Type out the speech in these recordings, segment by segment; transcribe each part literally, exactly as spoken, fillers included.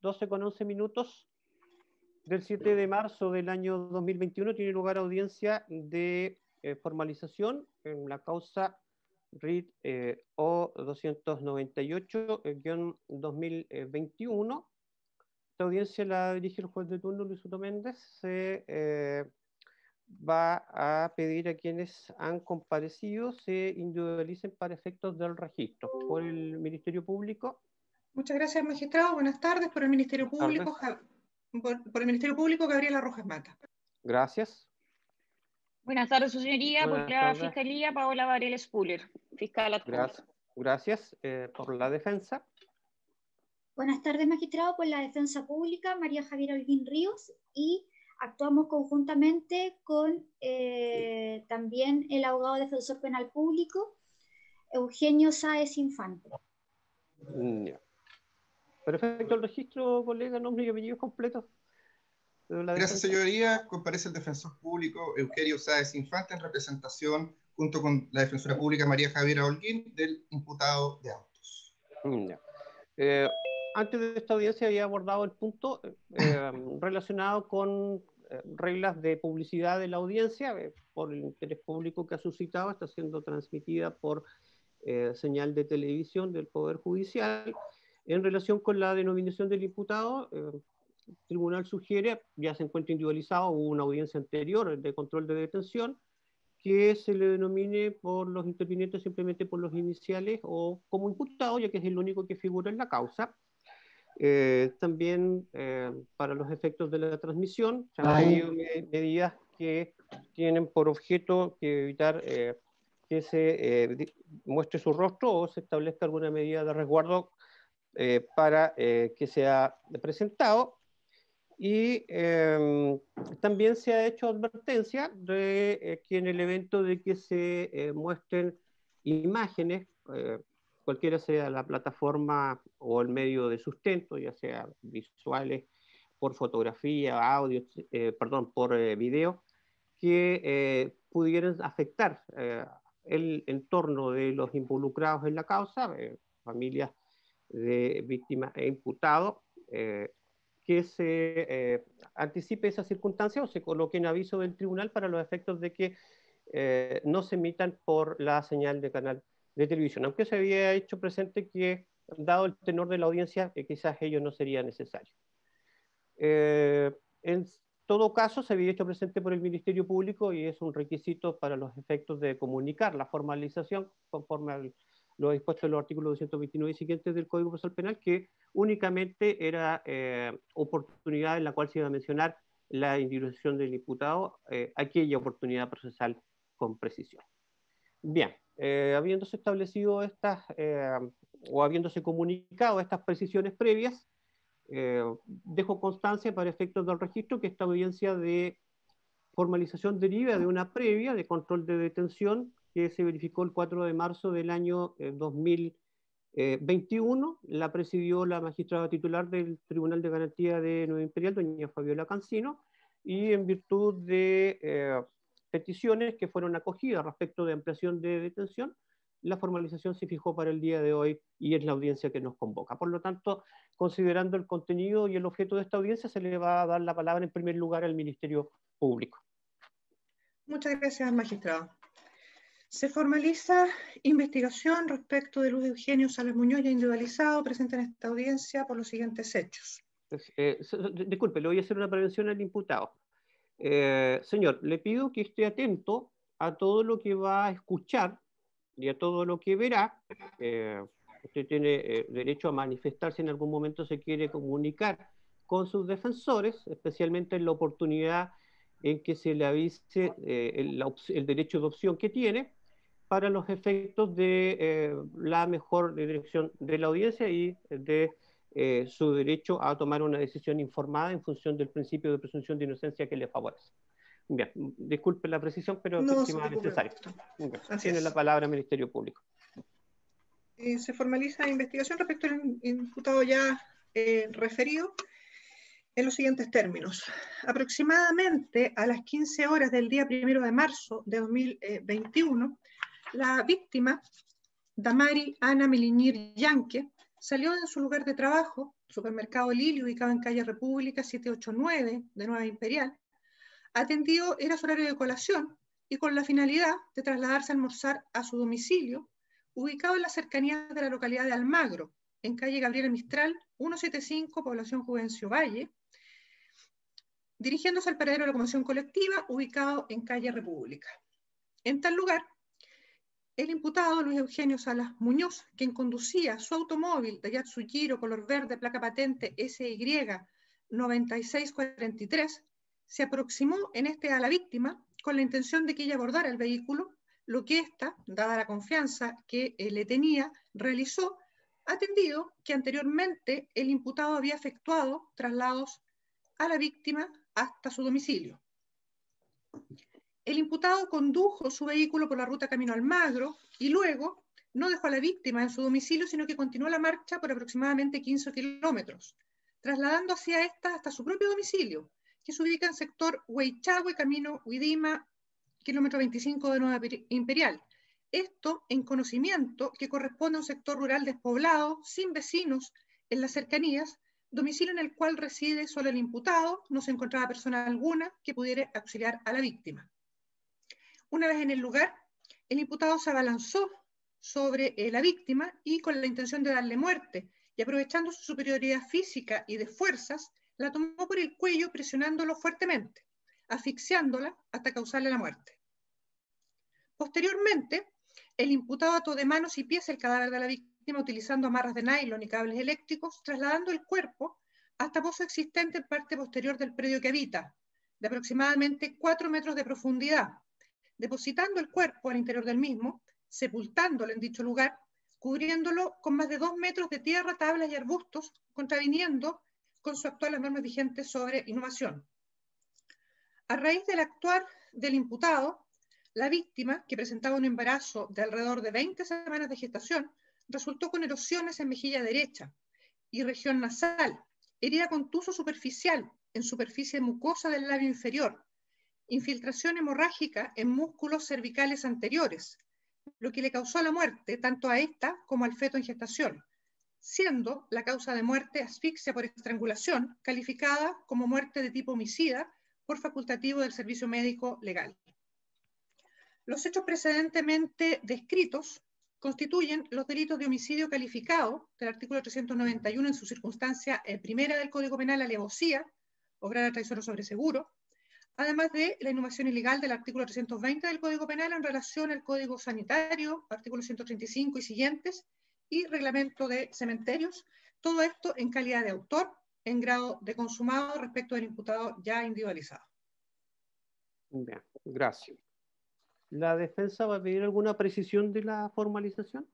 doce con once minutos del siete de marzo del año dos mil veintiuno tiene lugar audiencia de eh, formalización en la causa R I T eh, O doscientos noventa y ocho guión dos mil veintiuno. Esta audiencia la dirige el juez de turno Luis Soto Méndez. Se eh, va a pedir a quienes han comparecido se individualicen para efectos del registro. Por el Ministerio Público. Muchas gracias, magistrado. Buenas tardes. Por el Ministerio Público, por, por el Ministerio Público, Gabriela Rojas Mata. Gracias. Buenas tardes, su señoría. Buenas por la tardes. Fiscalía, Paola Varela Spuller, fiscal adjunta. Gracias. Gracias. Eh, por la defensa. Buenas tardes, magistrado. Por la defensa pública, María Javiera Holguín Ríos, y actuamos conjuntamente con eh, también el abogado defensor penal público, Eugenio Sáez Infante. Yeah. Perfecto, el registro, colega, nombre y apellidos completos. Gracias, señoría. Comparece el defensor público Eugenio Sáez Infante en representación, junto con la defensora pública María Javiera Holguín, del imputado de autos. Yeah. Eh, antes de esta audiencia había abordado el punto eh, relacionado con eh, reglas de publicidad de la audiencia, eh, por el interés público que ha suscitado, está siendo transmitida por eh, señal de televisión del Poder Judicial. En relación con la denominación del imputado, eh, el tribunal sugiere, ya se encuentra individualizado, hubo una audiencia anterior de control de detención, que se le denomine por los intervinientes simplemente por los iniciales o como imputado, ya que es el único que figura en la causa. Eh, también eh, para los efectos de la transmisión se han pedido me medidas que tienen por objeto que evitar eh, que se eh, muestre su rostro o se establezca alguna medida de resguardo eh, para eh, que sea presentado. Y eh, también se ha hecho advertencia de eh, que en el evento de que se eh, muestren imágenes, eh, cualquiera sea la plataforma o el medio de sustento, ya sea visuales, por fotografía, audio, eh, perdón, por eh, video, que eh, pudieran afectar eh, el entorno de los involucrados en la causa, eh, familias de víctimas e imputados, eh, que se eh, anticipe esa circunstancia o se coloque en aviso del tribunal para los efectos de que eh, no se emitan por la señal de canal de televisión, aunque se había hecho presente que, dado el tenor de la audiencia, eh, quizás ello no sería necesario. Eh, en todo caso, se había hecho presente por el Ministerio Público y es un requisito para los efectos de comunicar la formalización conforme al lo dispuesto en los artículos doscientos veintinueve y siguientes del Código Procesal Penal, que únicamente era eh, oportunidad en la cual se iba a mencionar la individuación del imputado, eh, aquella oportunidad procesal con precisión. Bien, eh, habiéndose establecido estas, eh, o habiéndose comunicado estas precisiones previas, eh, dejo constancia para efectos del registro que esta audiencia de formalización deriva de una previa de control de detención que se verificó el cuatro de marzo del año eh, dos mil veintiuno, la presidió la magistrada titular del Tribunal de Garantía de Nueva Imperial, doña Fabiola Cancino, y en virtud de eh, peticiones que fueron acogidas respecto de ampliación de detención, la formalización se fijó para el día de hoy y es la audiencia que nos convoca. Por lo tanto, considerando el contenido y el objeto de esta audiencia, se le va a dar la palabra en primer lugar al Ministerio Público. Muchas gracias, magistrado. Se formaliza investigación respecto de Luis Eugenio Salas Muñoz, ya individualizado, presente en esta audiencia por los siguientes hechos. Eh, disculpe, le voy a hacer una prevención al imputado. Eh, señor, le pido que esté atento a todo lo que va a escuchar y a todo lo que verá. Eh, usted tiene eh, derecho a manifestar si en algún momento se quiere comunicar con sus defensores, especialmente en la oportunidad en que se le avise eh, el, el derecho de opción que tiene, para los efectos de eh, la mejor dirección de la audiencia y de eh, su derecho a tomar una decisión informada en función del principio de presunción de inocencia que le favorece. Bien, disculpe la precisión, pero no es necesario. Tiene la palabra Ministerio Público. Eh, se formaliza investigación respecto al imputado ya eh, referido en los siguientes términos. Aproximadamente a las quince horas del día primero de marzo de dos mil veintiuno, la víctima, Damari Ana Meliñir Yanque, salió de su lugar de trabajo, supermercado Lili, ubicado en calle República setecientos ochenta y nueve de Nueva Imperial, atendido era su horario de colación y con la finalidad de trasladarse a almorzar a su domicilio, ubicado en las cercanías de la localidad de Almagro, en calle Gabriela Mistral, ciento setenta y cinco, población Juvencio Valle, dirigiéndose al paradero de locomoción colectiva, ubicado en calle República. En tal lugar, el imputado Luis Eugenio Salas Muñoz, quien conducía su automóvil Daihatsu Giro color verde, placa patente S Y noventa y seis cuarenta y tres, se aproximó en este a la víctima con la intención de que ella abordara el vehículo, lo que ésta, dada la confianza que eh, le tenía, realizó, atendido que anteriormente el imputado había efectuado traslados a la víctima hasta su domicilio. El imputado condujo su vehículo por la ruta camino Almagro y luego no dejó a la víctima en su domicilio, sino que continuó la marcha por aproximadamente quince kilómetros, trasladando hacia esta hasta su propio domicilio, que se ubica en sector Huaychagüe, camino Huidima, kilómetro veinticinco de Nueva Imperial. Esto en conocimiento que corresponde a un sector rural despoblado, sin vecinos en las cercanías, domicilio en el cual reside solo el imputado, no se encontraba persona alguna que pudiera auxiliar a la víctima. Una vez en el lugar, el imputado se abalanzó sobre eh, la víctima y con la intención de darle muerte, y aprovechando su superioridad física y de fuerzas, la tomó por el cuello presionándolo fuertemente, asfixiándola hasta causarle la muerte. Posteriormente, el imputado ató de manos y pies el cadáver de la víctima utilizando amarras de nylon y cables eléctricos, trasladando el cuerpo hasta pozo existente en parte posterior del predio que habita, de aproximadamente cuatro metros de profundidad, depositando el cuerpo al interior del mismo, sepultándolo en dicho lugar, cubriéndolo con más de dos metros de tierra, tablas y arbustos, contraviniendo con su actual las normas vigentes sobre inhumación. A raíz del actuar del imputado, la víctima, que presentaba un embarazo de alrededor de veinte semanas de gestación, resultó con erosiones en mejilla derecha y región nasal, herida contuso superficial en superficie mucosa del labio inferior, infiltración hemorrágica en músculos cervicales anteriores, lo que le causó la muerte tanto a esta como al feto en gestación, siendo la causa de muerte asfixia por estrangulación, calificada como muerte de tipo homicida por facultativo del servicio médico legal. Los hechos precedentemente descritos constituyen los delitos de homicidio calificado del artículo trescientos noventa y uno en su circunstancia eh, primera del Código Penal, alevosía, obrar a traición o sobreseguro, además de la inhumación ilegal del artículo trescientos veinte del Código Penal en relación al Código Sanitario, artículo ciento treinta y cinco y siguientes, y reglamento de cementerios, todo esto en calidad de autor, en grado de consumado respecto del imputado ya individualizado. Bien, gracias. ¿La defensa va a pedir alguna precisión de la formalización?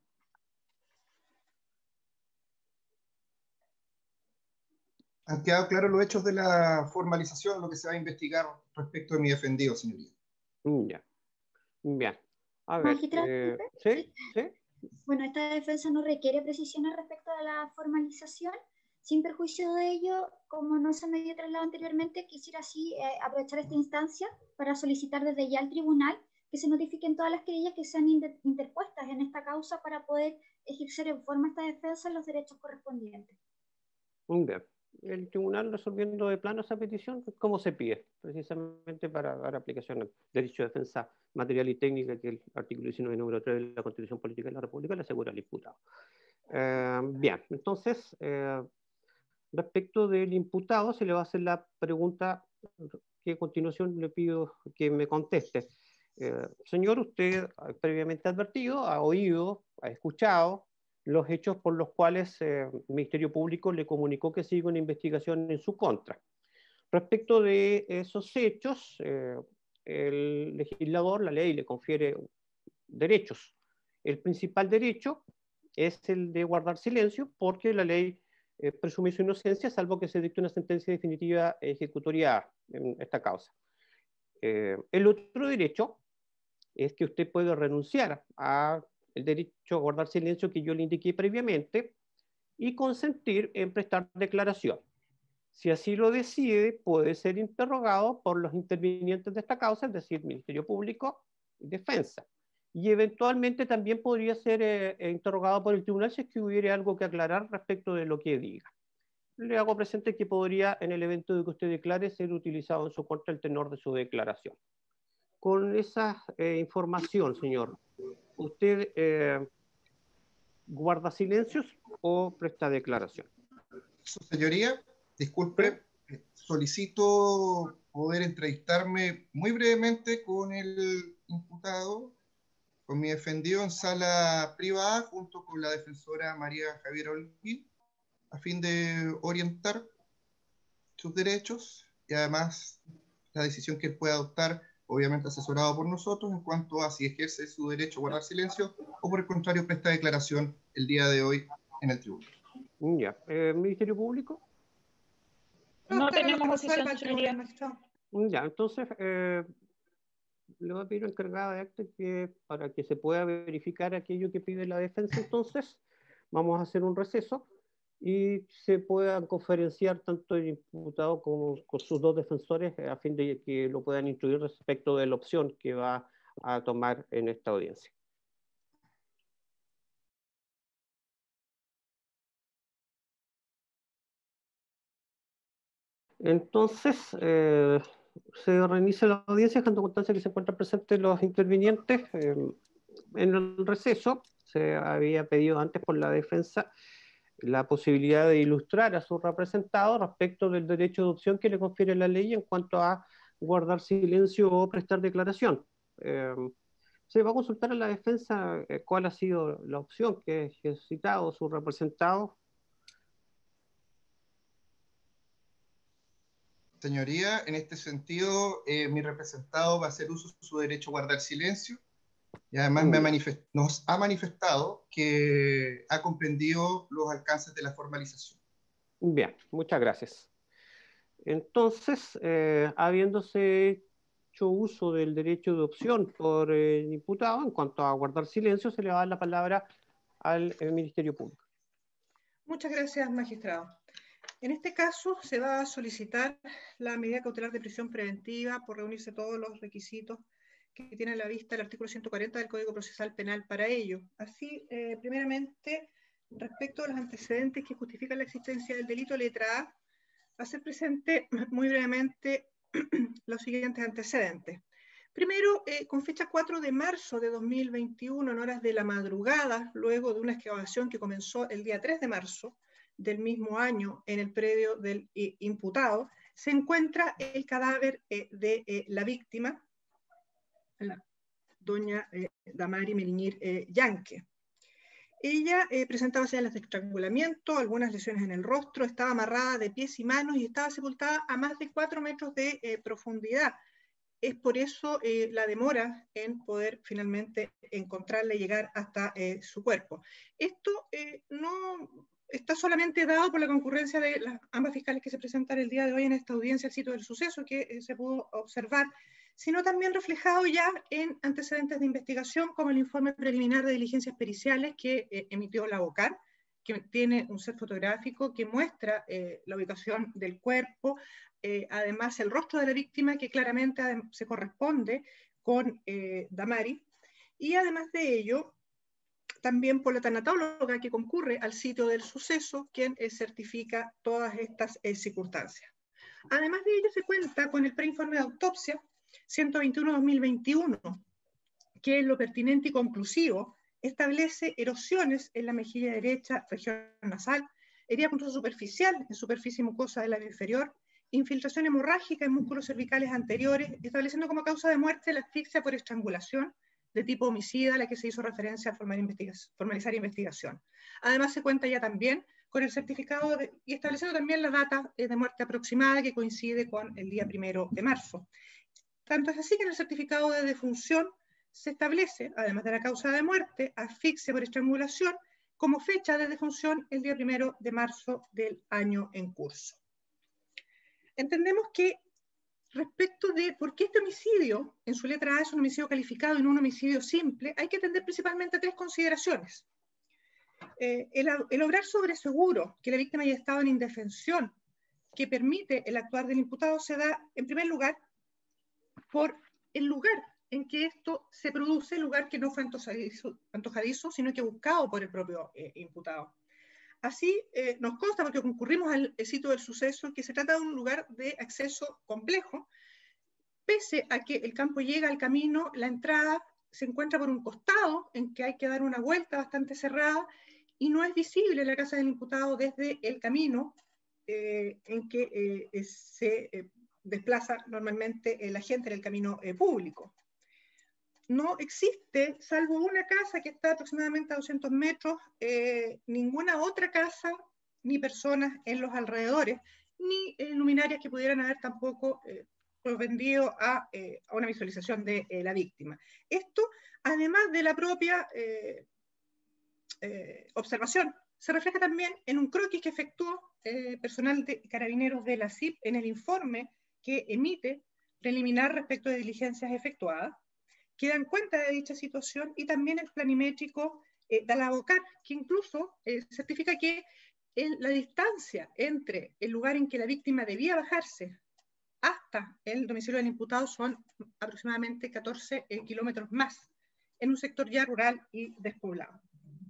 Han quedado claros los hechos de la formalización, lo que se va a investigar respecto de mi defendido, señoría. Ya. Bien. A ver. Eh, ¿sí? ¿Sí? Bueno, esta defensa no requiere precisiones respecto a la formalización. Sin perjuicio de ello, como no se me dio traslado anteriormente, quisiera así eh, aprovechar esta instancia para solicitar desde ya al tribunal que se notifiquen todas las querellas que sean interpuestas en esta causa para poder ejercer en forma esta defensa los derechos correspondientes. Bien. El tribunal resolviendo de plano esa petición, ¿cómo se pide? Precisamente para dar aplicación al derecho de defensa material y técnica que el artículo diecinueve, número tres de la Constitución Política de la República le asegura al imputado. Eh, bien, entonces, eh, respecto del imputado, se le va a hacer la pregunta que a continuación le pido que me conteste. Eh, señor, usted previamente advertido, ha oído, ha escuchado los hechos por los cuales eh, el Ministerio Público le comunicó que sigue una investigación en su contra. Respecto de esos hechos, eh, el legislador, la ley, le confiere derechos. El principal derecho es el de guardar silencio, porque la ley eh, presume su inocencia, salvo que se dicte una sentencia definitiva ejecutoria en esta causa. Eh, el otro derecho es que usted puede renunciar a el derecho a guardar silencio que yo le indiqué previamente y consentir en prestar declaración. Si así lo decide, puede ser interrogado por los intervinientes de esta causa, es decir, Ministerio Público y Defensa. y eventualmente también podría ser eh, interrogado por el tribunal si es que hubiera algo que aclarar respecto de lo que diga. Le hago presente que podría, en el evento de que usted declare, ser utilizado en su contra el tenor de su declaración. Con esa eh, información, señor, ¿usted eh, guarda silencios o presta declaración? Su señoría, disculpe, ¿sí? Solicito poder entrevistarme muy brevemente con el imputado, con mi defendido en sala privada, junto con la defensora María Javiera Holguín, a fin de orientar sus derechos y además la decisión que él pueda adoptar, obviamente asesorado por nosotros, en cuanto a si ejerce su derecho a guardar silencio o por el contrario presta declaración el día de hoy en el tribunal. Ya. Eh, ¿Ministerio Público? No, no tenemos posición, señoría. Ya, entonces eh, le voy a pedir al encargado de acta que para que se pueda verificar aquello que pide la defensa, entonces vamos a hacer un receso y se puedan conferenciar tanto el imputado como con sus dos defensores a fin de que lo puedan instruir respecto de la opción que va a tomar en esta audiencia. Entonces, eh, se reinicia la audiencia, dejando constancia que se encuentran presentes los intervinientes. Eh, en el receso se había pedido antes por la defensa la posibilidad de ilustrar a su representado respecto del derecho de opción que le confiere la ley en cuanto a guardar silencio o prestar declaración. Eh, se va a consultar a la defensa eh, cuál ha sido la opción que ha ejercitado su representado. Señoría, en este sentido, eh, mi representado va a hacer uso de su derecho a guardar silencio y además me ha manifest- nos ha manifestado que ha comprendido los alcances de la formalización. Bien, muchas gracias. Entonces, eh, habiéndose hecho uso del derecho de opción por el imputado, en cuanto a guardar silencio, se le va a dar la palabra al Ministerio Público. Muchas gracias, magistrado. En este caso, se va a solicitar la medida cautelar de prisión preventiva por reunirse todos los requisitos que tiene a la vista el artículo ciento cuarenta del Código Procesal Penal para ello. Así, eh, primeramente, respecto a los antecedentes que justifican la existencia del delito, letra A, va a ser presente muy brevemente los siguientes antecedentes. Primero, eh, con fecha cuatro de marzo de dos mil veintiuno, en horas de la madrugada, luego de una excavación que comenzó el día tres de marzo del mismo año en el predio del eh, imputado, se encuentra el cadáver eh, de eh, la víctima, la doña eh, Damari Meliñir eh, Yanque. Ella eh, presentaba señales de estrangulamiento, algunas lesiones en el rostro, estaba amarrada de pies y manos y estaba sepultada a más de cuatro metros de eh, profundidad. Es por eso eh, la demora en poder finalmente encontrarla y llegar hasta eh, su cuerpo. Esto eh, no está solamente dado por la concurrencia de las ambas fiscales que se presentan el día de hoy en esta audiencia al sitio del suceso que eh, se pudo observar, sino también reflejado ya en antecedentes de investigación como el informe preliminar de diligencias periciales que eh, emitió la OCAR, que tiene un set fotográfico que muestra eh, la ubicación del cuerpo, eh, además el rostro de la víctima que claramente se corresponde con eh, Damari, y además de ello, también por la tanatóloga que concurre al sitio del suceso, quien eh, certifica todas estas eh, circunstancias. Además de ello, se cuenta con el preinforme de autopsia ciento veintiuno guión dos mil veintiuno, que es lo pertinente y conclusivo, establece erosiones en la mejilla derecha, región nasal, herida punzosa superficial en superficie mucosa del labio inferior, infiltración hemorrágica en músculos cervicales anteriores, estableciendo como causa de muerte la asfixia por estrangulación de tipo homicida, a la que se hizo referencia al formalizar investigación. Además, se cuenta ya también con el certificado de, y estableciendo también la data de muerte aproximada que coincide con el día primero de marzo. Tanto es así que en el certificado de defunción se establece, además de la causa de muerte, asfixia por estrangulación, como fecha de defunción el día primero de marzo del año en curso. Entendemos que respecto de por qué este homicidio, en su letra A, es un homicidio calificado y no un homicidio simple, hay que atender principalmente tres consideraciones. Eh, el, el obrar sobre seguro, que la víctima haya estado en indefensión, que permite el actuar del imputado, se da, en primer lugar, por el lugar en que esto se produce en lugar que no fue antojadizo, antojadizo sino que buscado por el propio eh, imputado. Así eh, nos consta, porque concurrimos al sitio del suceso, que se trata de un lugar de acceso complejo, pese a que el campo llega al camino, la entrada se encuentra por un costado en que hay que dar una vuelta bastante cerrada y no es visible la casa del imputado desde el camino eh, en que eh, se eh, desplaza normalmente eh, la gente en el camino eh, público. No existe, salvo una casa que está aproximadamente a doscientos metros, eh, ninguna otra casa ni personas en los alrededores, ni eh, luminarias que pudieran haber tampoco eh, propendido a, eh, a una visualización de eh, la víctima. Esto, además de la propia eh, eh, observación, se refleja también en un croquis que efectuó eh, personal de carabineros de la C I P en el informe que emite preliminar respecto de diligencias efectuadas, que dan cuenta de dicha situación, y también el planimétrico eh, de la Bocar, que incluso eh, certifica que el, la distancia entre el lugar en que la víctima debía bajarse hasta el domicilio del imputado son aproximadamente catorce eh, kilómetros más, en un sector ya rural y despoblado.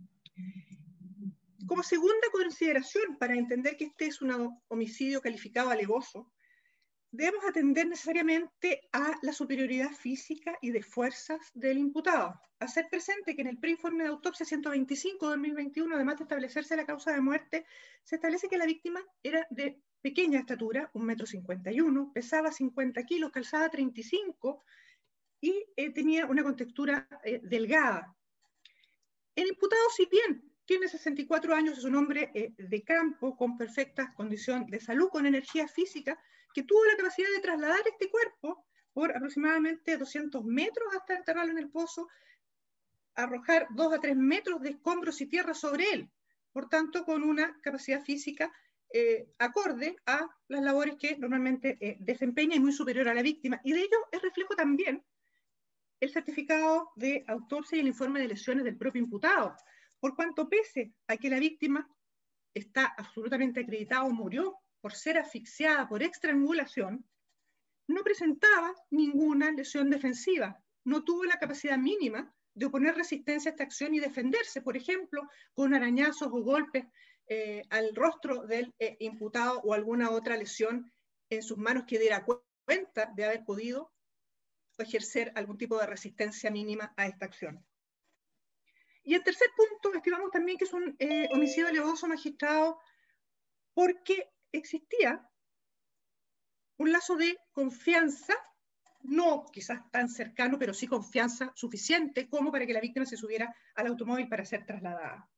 Como segunda consideración, para entender que este es un homicidio calificado alevoso, debemos atender necesariamente a la superioridad física y de fuerzas del imputado. Hacer presente que en el preinforme de autopsia ciento veinticinco de dos mil veintiuno, además de establecerse la causa de muerte, se establece que la víctima era de pequeña estatura, un metro cincuenta y uno, pesaba cincuenta kilos, calzaba treinta y cinco y eh, tenía una contextura eh, delgada. El imputado, si bien tiene sesenta y cuatro años, es un hombre eh, de campo con perfecta condición de salud, con energía física, que tuvo la capacidad de trasladar este cuerpo por aproximadamente doscientos metros hasta enterrarlo en el pozo, arrojar dos a tres metros de escombros y tierra sobre él, por tanto con una capacidad física eh, acorde a las labores que normalmente eh, desempeña y muy superior a la víctima, y de ello es reflejo también el certificado de autopsia y el informe de lesiones del propio imputado, por cuanto pese a que la víctima está absolutamente acreditado, murió por ser asfixiada por estrangulación, no presentaba ninguna lesión defensiva, no tuvo la capacidad mínima de oponer resistencia a esta acción y defenderse, por ejemplo, con arañazos o golpes eh, al rostro del eh, imputado o alguna otra lesión en sus manos que diera cuenta de haber podido ejercer algún tipo de resistencia mínima a esta acción. Y el tercer punto, estimamos también que es un eh, homicidio alevoso, magistrado, porque existía un lazo de confianza, no quizás tan cercano, pero sí confianza suficiente como para que la víctima se subiera al automóvil para ser trasladada.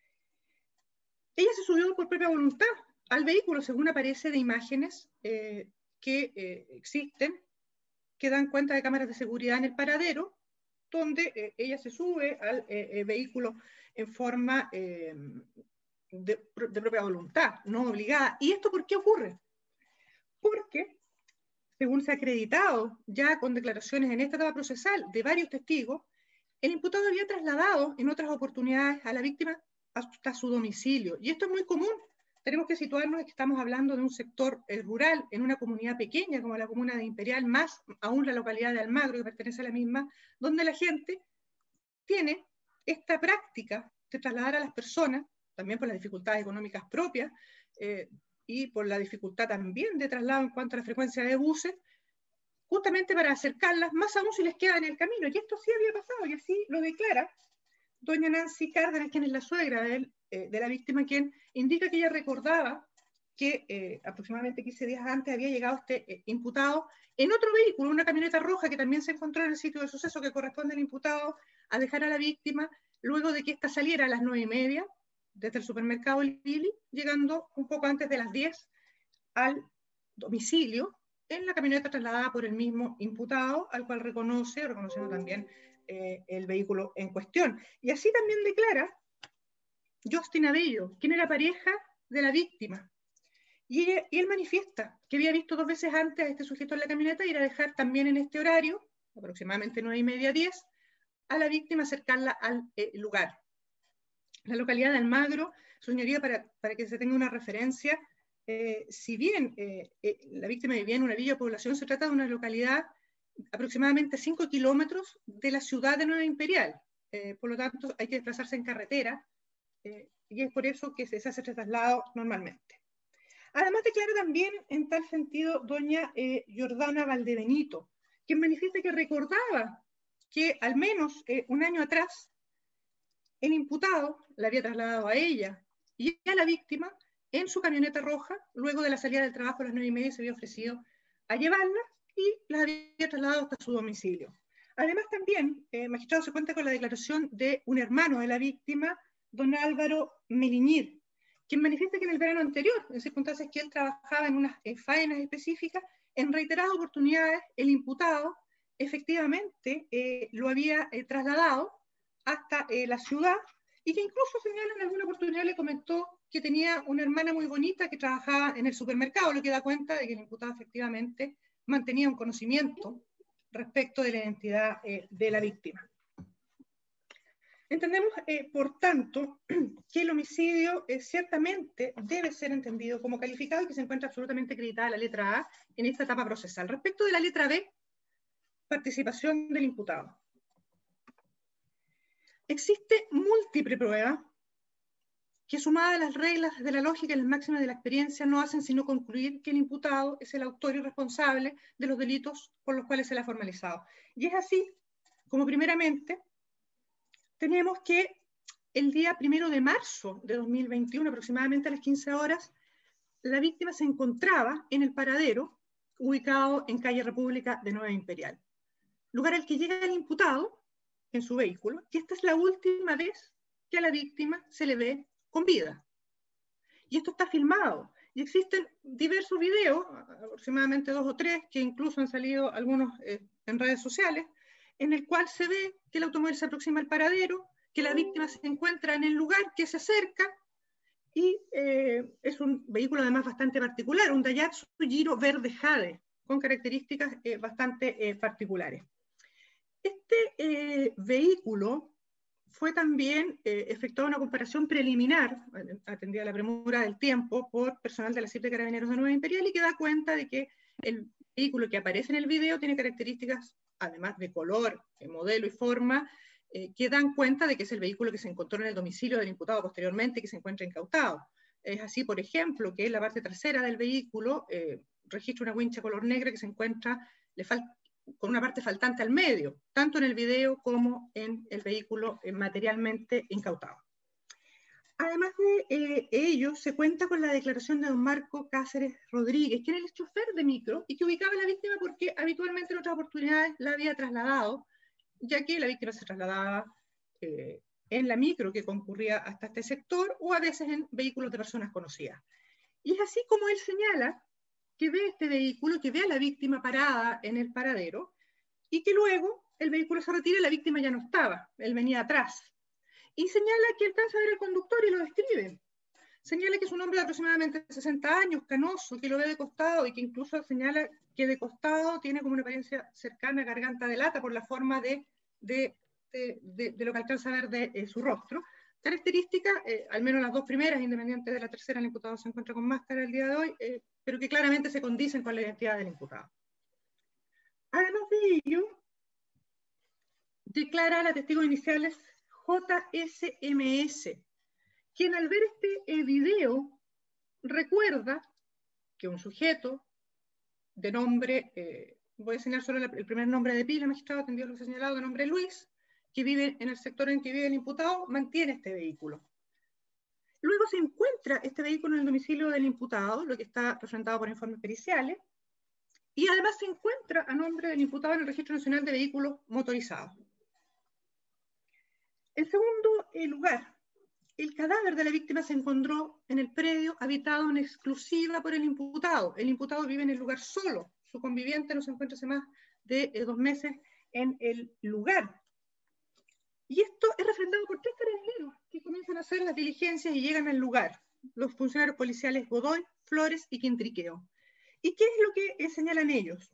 Ella se subió por propia voluntad al vehículo, según aparece de imágenes eh, que eh, existen, que dan cuenta de cámaras de seguridad en el paradero, donde eh, ella se sube al eh, eh, vehículo en forma eh, de, de propia voluntad, no obligada. ¿Y esto por qué ocurre? Porque, según se ha acreditado ya con declaraciones en esta etapa procesal de varios testigos, el imputado había trasladado en otras oportunidades a la víctima hasta su domicilio. Y esto es muy común. Tenemos que situarnos que estamos hablando de un sector eh, rural, en una comunidad pequeña como la comuna de Imperial, más aún la localidad de Almagro, que pertenece a la misma, donde la gente tiene esta práctica de trasladar a las personas, también por las dificultades económicas propias, eh, y por la dificultad también de traslado en cuanto a la frecuencia de buses, justamente para acercarlas, más aún si les queda en el camino. Y esto sí había pasado, y así lo declara doña Nancy Cárdenas, quien es la suegra de, él, eh, de la víctima, quien indica que ella recordaba que eh, aproximadamente quince días antes había llegado este eh, imputado en otro vehículo, una camioneta roja que también se encontró en el sitio del suceso, que corresponde al imputado a dejar a la víctima luego de que ésta saliera a las nueve y media desde el supermercado El Lili, llegando un poco antes de las diez al domicilio en la camioneta trasladada por el mismo imputado, al cual reconoce, reconociendo también eh, el vehículo en cuestión. Y así también declara Justin Abello, quien era pareja de la víctima. Y, ella, y él manifiesta que había visto dos veces antes a este sujeto en la camioneta ir a dejar también en este horario, aproximadamente nueve y media, diez, a la víctima, acercarla al eh, lugar. La localidad de Almagro, señoría, para, para que se tenga una referencia, eh, si bien eh, eh, la víctima vivía en una villa de población, se trata de una localidad aproximadamente cinco kilómetros de la ciudad de Nueva Imperial. Eh, por lo tanto, hay que desplazarse en carretera, eh, y es por eso que se hace este traslado normalmente. Además, declara también en tal sentido doña eh, Jordana Valdebenito, quien manifiesta que recordaba que al menos eh, un año atrás el imputado la había trasladado a ella y a la víctima en su camioneta roja, luego de la salida del trabajo a las nueve y media se había ofrecido a llevarla y las había trasladado hasta su domicilio. Además también, el eh, magistrado se cuenta con la declaración de un hermano de la víctima, don Álvaro Meliñir, quien manifiesta que en el verano anterior, en circunstancias que él trabajaba en unas eh, faenas específicas, en reiteradas oportunidades el imputado efectivamente eh, lo había eh, trasladado hasta eh, la ciudad, y que incluso señala en alguna oportunidad le comentó que tenía una hermana muy bonita que trabajaba en el supermercado, lo que da cuenta de que el imputado efectivamente mantenía un conocimiento respecto de la identidad eh, de la víctima. Entendemos, eh, por tanto, que el homicidio eh, ciertamente debe ser entendido como calificado y que se encuentra absolutamente acreditada la letra A en esta etapa procesal. Respecto de la letra B, participación del imputado. Existe múltiple prueba que, sumada a las reglas de la lógica y las máximas de la experiencia, no hacen sino concluir que el imputado es el autor y responsable de los delitos por los cuales se le ha formalizado. Y es así como, primeramente, tenemos que el día primero de marzo de dos mil veintiuno, aproximadamente a las quince horas, la víctima se encontraba en el paradero ubicado en calle República de Nueva Imperial, lugar al que llega el imputado en su vehículo, y esta es la última vez que a la víctima se le ve con vida. Y esto está filmado, y existen diversos videos, aproximadamente dos o tres, que incluso han salido algunos eh, en redes sociales, en el cual se ve que el automóvil se aproxima al paradero, que la víctima se encuentra en el lugar, que se acerca, y eh, es un vehículo además bastante particular, un Daihatsu Giro verde jade, con características eh, bastante eh, particulares. Este eh, vehículo fue también eh, efectuada una comparación preliminar, atendida a la premura del tiempo, por personal de la C I P de Carabineros de Nueva Imperial, y que da cuenta de que el vehículo que aparece en el video tiene características, además de color, de modelo y forma, eh, que dan cuenta de que es el vehículo que se encontró en el domicilio del imputado posteriormente y que se encuentra incautado. Es así, por ejemplo, que en la parte trasera del vehículo eh, registra una wincha color negra que se encuentra, le falta, con una parte faltante al medio, tanto en el video como en el vehículo eh, materialmente incautado. Además de eh, ello, se cuenta con la declaración de don Marco Cáceres Rodríguez, que era el chofer de micro y que ubicaba a la víctima porque habitualmente en otras oportunidades la había trasladado, ya que la víctima se trasladaba eh, en la micro que concurría hasta este sector, o a veces en vehículos de personas conocidas. Y es así como él señala que ve este vehículo, que ve a la víctima parada en el paradero, y que luego el vehículo se retira y la víctima ya no estaba, él venía atrás. Y señala que alcanza a ver al conductor y lo describe. Señala que es un hombre de aproximadamente sesenta años, canoso, que lo ve de costado, y que incluso señala que de costado tiene como una apariencia cercana a garganta de lata por la forma de, de, de, de, de lo que alcanza a ver de eh, su rostro. Característica, eh, al menos las dos primeras, independiente de la tercera, el imputado se encuentra con máscara el día de hoy, eh, pero que claramente se condicen con la identidad del imputado. Además de ello, declara la testigo iniciales J S M S, quien al ver este eh, video recuerda que un sujeto de nombre, eh, voy a señalar solo la, el primer nombre de pila, magistrado, atendido lo que se ha señalado, de nombre Luis, que vive en el sector en que vive el imputado, mantiene este vehículo. Luego se encuentra este vehículo en el domicilio del imputado, lo que está presentado por informes periciales, y además se encuentra a nombre del imputado en el Registro Nacional de Vehículos Motorizados. En segundo lugar, el cadáver de la víctima se encontró en el predio habitado en exclusiva por el imputado. El imputado vive en el lugar solo, su conviviente no se encuentra hace más de eh, dos meses en el lugar. Y esto es refrendado por tres carabineros que comienzan a hacer las diligencias y llegan al lugar. Los funcionarios policiales Godoy, Flores y Quintriqueo. ¿Y qué es lo que eh, señalan ellos?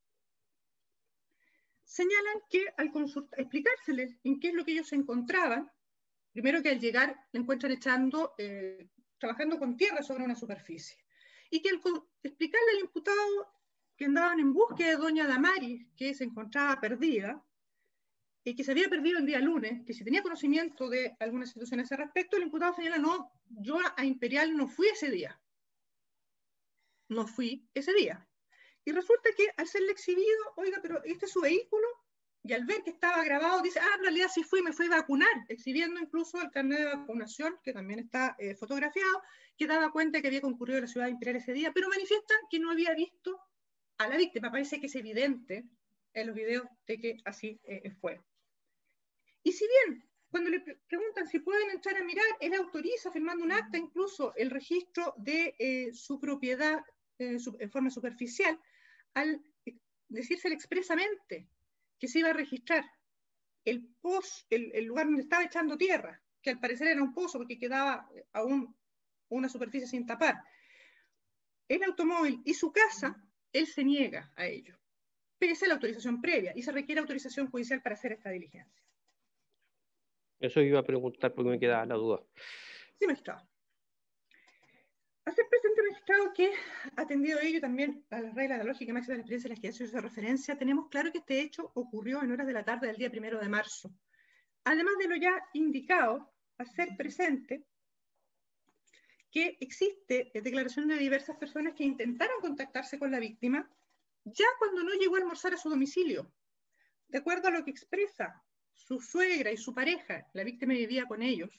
Señalan que al explicárseles en qué es lo que ellos se encontraban, primero que al llegar le encuentran echando, eh, trabajando con tierra sobre una superficie. Y que al explicarle al imputado que andaban en búsqueda de doña Damaris, que se encontraba perdida, y que se había perdido el día lunes, que si tenía conocimiento de alguna situación a ese respecto, el imputado señala, no, yo a Imperial no fui ese día. No fui ese día. Y resulta que al serle exhibido, oiga, pero este es su vehículo, y al ver que estaba grabado, dice, ah, en realidad sí fui, me fui a vacunar, exhibiendo incluso el carnet de vacunación, que también está eh, fotografiado, que daba cuenta de que había concurrido a la ciudad de Imperial ese día, pero manifiestan que no había visto a la víctima. Parece que es evidente en los videos de que así eh, fue. Y si bien, cuando le preguntan si pueden entrar a mirar, él autoriza, firmando un acta, incluso el registro de eh, su propiedad eh, su, en forma superficial, al decírsele expresamente que se iba a registrar el, pozo, el, el lugar donde estaba echando tierra, que al parecer era un pozo porque quedaba aún una superficie sin tapar, el automóvil y su casa, él se niega a ello, pese a la autorización previa, y se requiere autorización judicial para hacer esta diligencia. Eso iba a preguntar porque me quedaba la duda. Sí, magistrado. Hacer presente, magistrado, que atendido ello también a las reglas de la lógica máxima de la experiencia a las que ya se hizo referencia, tenemos claro que este hecho ocurrió en horas de la tarde del día primero de marzo. Además de lo ya indicado, hacer presente que existe declaración de diversas personas que intentaron contactarse con la víctima ya cuando no llegó a almorzar a su domicilio. De acuerdo a lo que expresa su suegra y su pareja, la víctima vivía con ellos,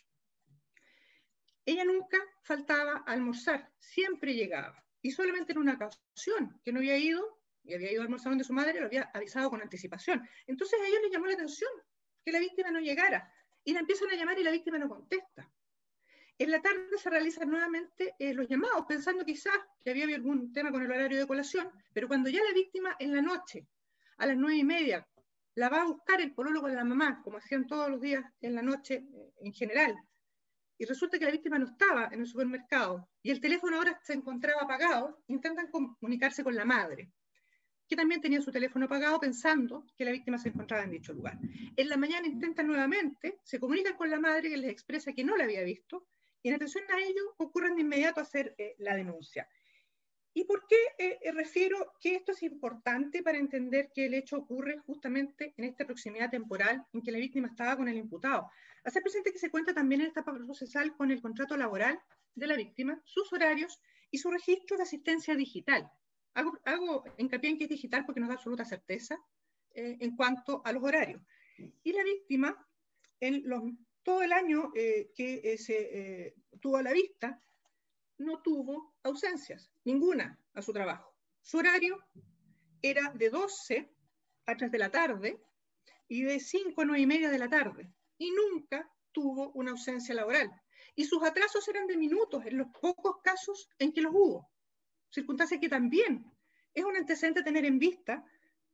ella nunca faltaba a almorzar, siempre llegaba. Y solamente en una ocasión que no había ido, y había ido a almorzar donde su madre, lo había avisado con anticipación. Entonces a ellos les llamó la atención que la víctima no llegara. Y la empiezan a llamar y la víctima no contesta. En la tarde se realizan nuevamente eh, los llamados, pensando quizás que había algún tema con el horario de colación, pero cuando ya la víctima en la noche, a las nueve y media, la va a buscar el polólogo de la mamá, como hacían todos los días en la noche eh, en general, y resulta que la víctima no estaba en el supermercado, y el teléfono ahora se encontraba apagado, intentan comunicarse con la madre, que también tenía su teléfono apagado pensando que la víctima se encontraba en dicho lugar. En la mañana intentan nuevamente, se comunican con la madre que les expresa que no la había visto, y en atención a ello ocurren de inmediato a hacer eh, la denuncia. ¿Y por qué eh, refiero que esto es importante para entender que el hecho ocurre justamente en esta proximidad temporal en que la víctima estaba con el imputado? Hacer presente que se cuenta también en esta etapa procesal con el contrato laboral de la víctima, sus horarios y su registro de asistencia digital. Hago, hago hincapié en que es digital porque nos da absoluta certeza eh, en cuanto a los horarios. Y la víctima, en los, todo el año eh, que eh, se eh, tuvo a la vista, no tuvo ausencias, ninguna a su trabajo. Su horario era de doce a tres de la tarde y de cinco a nueve y media de la tarde, y nunca tuvo una ausencia laboral. Y sus atrasos eran de minutos en los pocos casos en que los hubo. Circunstancia que también es un antecedente a tener en vista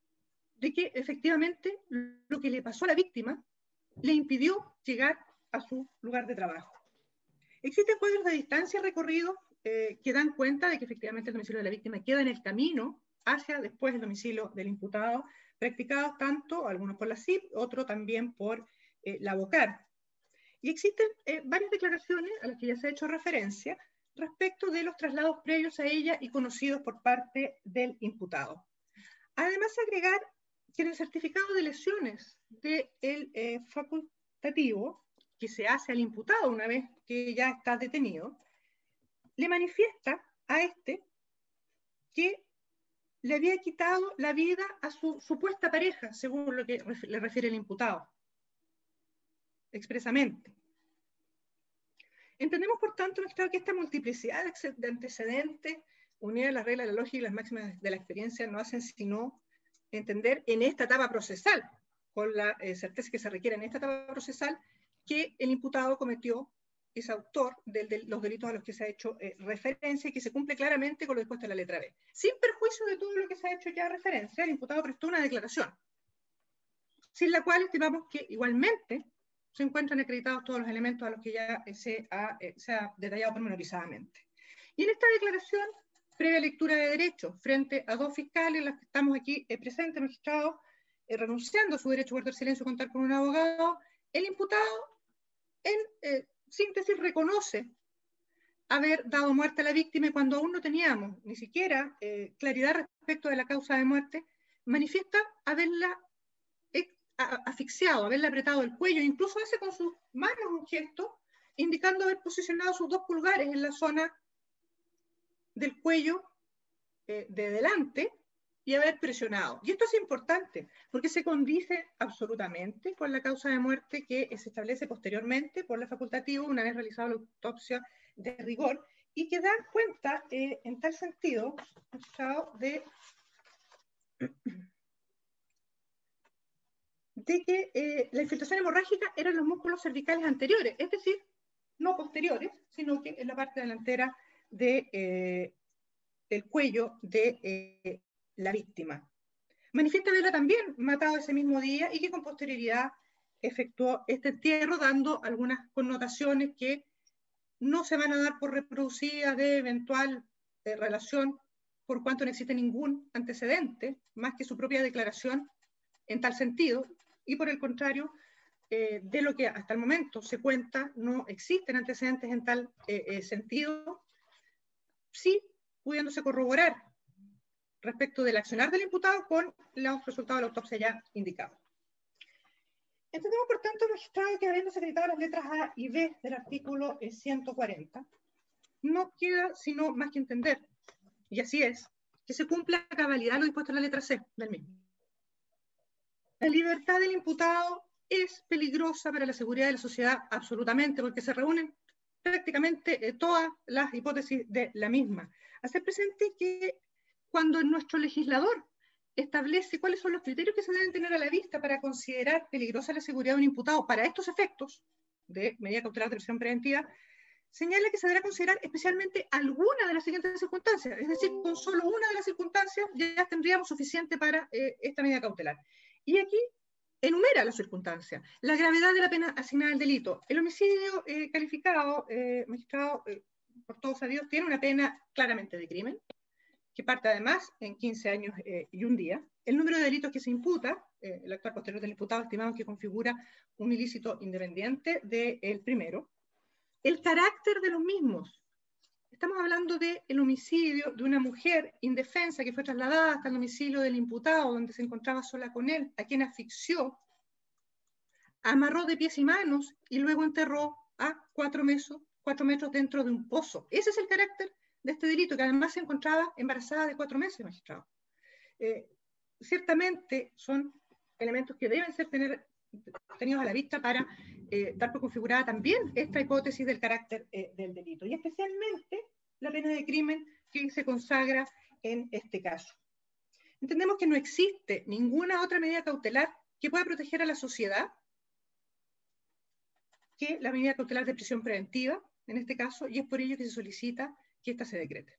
de que efectivamente lo que le pasó a la víctima le impidió llegar a su lugar de trabajo. Existen cuadros de distancia recorridos eh, que dan cuenta de que efectivamente el domicilio de la víctima queda en el camino hacia después el domicilio del imputado, practicados tanto, algunos por la C I P, otros también por eh, la BOCAR. Y existen eh, varias declaraciones a las que ya se ha hecho referencia respecto de los traslados previos a ella y conocidos por parte del imputado. Además, agregar que en el certificado de lesiones del eh, facultativo que se hace al imputado una vez que ya está detenido, le manifiesta a este que le había quitado la vida a su supuesta pareja, según lo que ref le refiere el imputado, expresamente. Entendemos, por tanto, que esta multiplicidad de antecedentes, unida a las reglas de la lógica y las máximas de la experiencia, no hacen sino entender en esta etapa procesal, con la eh, certeza que se requiere en esta etapa procesal, que el imputado cometió, es autor de, de los delitos a los que se ha hecho eh, referencia y que se cumple claramente con lo dispuesto en la letra B. Sin perjuicio de todo lo que se ha hecho ya referencia, el imputado prestó una declaración, sin la cual estimamos que igualmente se encuentran acreditados todos los elementos a los que ya eh, se, ha, eh, se ha detallado pormenorizadamente. Y en esta declaración, previa lectura de derecho, frente a dos fiscales, las que estamos aquí eh, presentes, magistrados, eh, renunciando a su derecho a guardar silencio y contar con un abogado, el imputado, en eh, síntesis, reconoce haber dado muerte a la víctima y cuando aún no teníamos ni siquiera eh, claridad respecto de la causa de muerte, manifiesta haberla asfixiado, haberle apretado el cuello, incluso hace con sus manos un gesto indicando haber posicionado sus dos pulgares en la zona del cuello eh, de delante y haber presionado. Y esto es importante porque se condice absolutamente con la causa de muerte que se establece posteriormente por la facultativa una vez realizada la autopsia de rigor y que da cuenta eh, en tal sentido de de que eh, la infiltración hemorrágica eran los músculos cervicales anteriores, es decir, no posteriores, sino que en la parte delantera de, eh, del cuello de eh, la víctima. Manifiesta haberla también matado ese mismo día y que con posterioridad efectuó este entierro, dando algunas connotaciones que no se van a dar por reproducidas de eventual eh, relación, por cuanto no existe ningún antecedente, más que su propia declaración en tal sentido, y por el contrario, eh, de lo que hasta el momento se cuenta, no existen antecedentes en tal eh, eh, sentido, sí pudiéndose corroborar respecto del accionar del imputado con los resultados de la autopsia ya indicados. Entendemos, por tanto, magistrado, que habiendo secretado las letras A y B del artículo ciento cuarenta, no queda sino más que entender, y así es, que se cumpla a cabalidad lo dispuesto en la letra C del mismo. La libertad del imputado es peligrosa para la seguridad de la sociedad, absolutamente, porque se reúnen prácticamente eh, todas las hipótesis de la misma. Hacer presente que cuando nuestro legislador establece cuáles son los criterios que se deben tener a la vista para considerar peligrosa la seguridad de un imputado para estos efectos de medida cautelar de prisión preventiva, señala que se deberá considerar especialmente alguna de las siguientes circunstancias, es decir, con solo una de las circunstancias ya tendríamos suficiente para eh, esta medida cautelar. Y aquí enumera las circunstancias, la gravedad de la pena asignada al delito. El homicidio eh, calificado, eh, magistrado, eh, por todos sabidos, tiene una pena claramente de crimen, que parte además en quince años eh, y un día. El número de delitos que se imputa, eh, el actuar posterior del imputado, estimamos que configura un ilícito independiente del primero. El carácter de los mismos. Estamos hablando del homicidio de una mujer indefensa que fue trasladada hasta el domicilio del imputado, donde se encontraba sola con él, a quien asfixió, amarró de pies y manos y luego enterró a cuatro metros, cuatro metros dentro de un pozo. Ese es el carácter de este delito, que además se encontraba embarazada de cuatro meses, magistrado. Eh, ciertamente son elementos que deben ser tener, tenidos a la vista para eh, dar por configurada también esta hipótesis del carácter eh, del delito, y especialmente la pena de crimen que se consagra en este caso. Entendemos que no existe ninguna otra medida cautelar que pueda proteger a la sociedad que la medida cautelar de prisión preventiva, en este caso, y es por ello que se solicita que esta se decrete.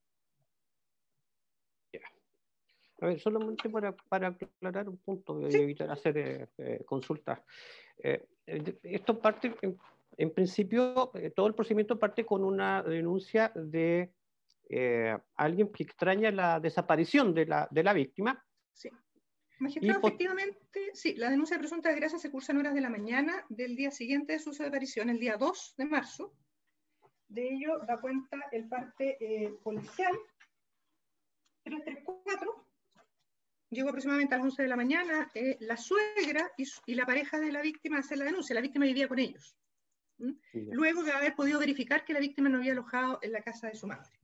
Yeah. A ver, solamente para, para aclarar un punto y ¿Sí? evitar hacer eh, eh, consultas. Eh, esto parte, en, en principio, eh, todo el procedimiento parte con una denuncia de eh, alguien que extraña la desaparición de la, de la víctima. Sí. Magistrado, efectivamente, sí, la denuncia de presunta desgracia se cursa en horas de la mañana del día siguiente de su desaparición, el día dos de marzo. De ello da cuenta el parte eh, policial tres tres cuatro. Llegó aproximadamente a las once de la mañana eh, la suegra y, y la pareja de la víctima a hacer la denuncia. La víctima vivía con ellos. ¿Mm? Sí, luego de haber podido verificar que la víctima no había alojado en la casa de su madre.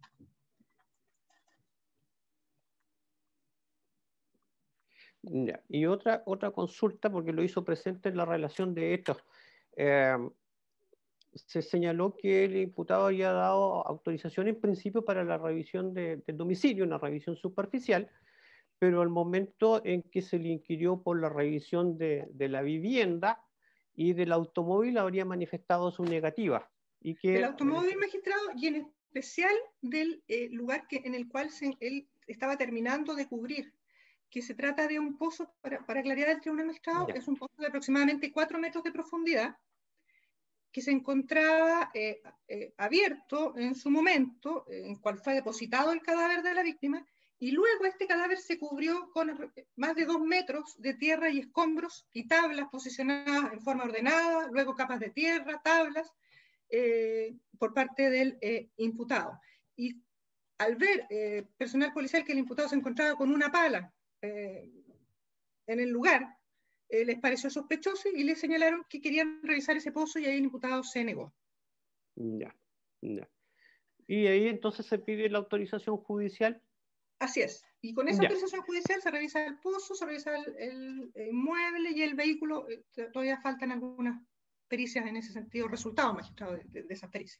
Y otra, otra consulta, porque lo hizo presente en la relación de hechos. Eh, se señaló que el imputado había dado autorización en principio para la revisión de, del domicilio, una revisión superficial, pero al momento en que se le inquirió por la revisión de, de la vivienda y del automóvil habría manifestado su negativa. Y que, del automóvil, magistrado, y en especial del eh, lugar que, en el cual se, él estaba terminando de cubrir, que se trata de un pozo, para, para claridad del tribunal magistrado, ya. Es un pozo de aproximadamente cuatro metros de profundidad, que se encontraba eh, eh, abierto en su momento, eh, en cual fue depositado el cadáver de la víctima, y luego este cadáver se cubrió con más de dos metros de tierra y escombros y tablas posicionadas en forma ordenada, luego capas de tierra, tablas, eh, por parte del eh, imputado. Y al ver eh, personal policial que el imputado se encontraba con una pala eh, en el lugar, eh, les pareció sospechoso y le señalaron que querían revisar ese pozo y ahí el imputado se negó. Ya, ya. Y ahí entonces se pide la autorización judicial. Así es. Y con esa Ya. autorización judicial se revisa el pozo, se revisa el, el, el inmueble y el vehículo. Eh, todavía faltan algunas pericias en ese sentido, resultados, magistrado, de, de, de esas pericias.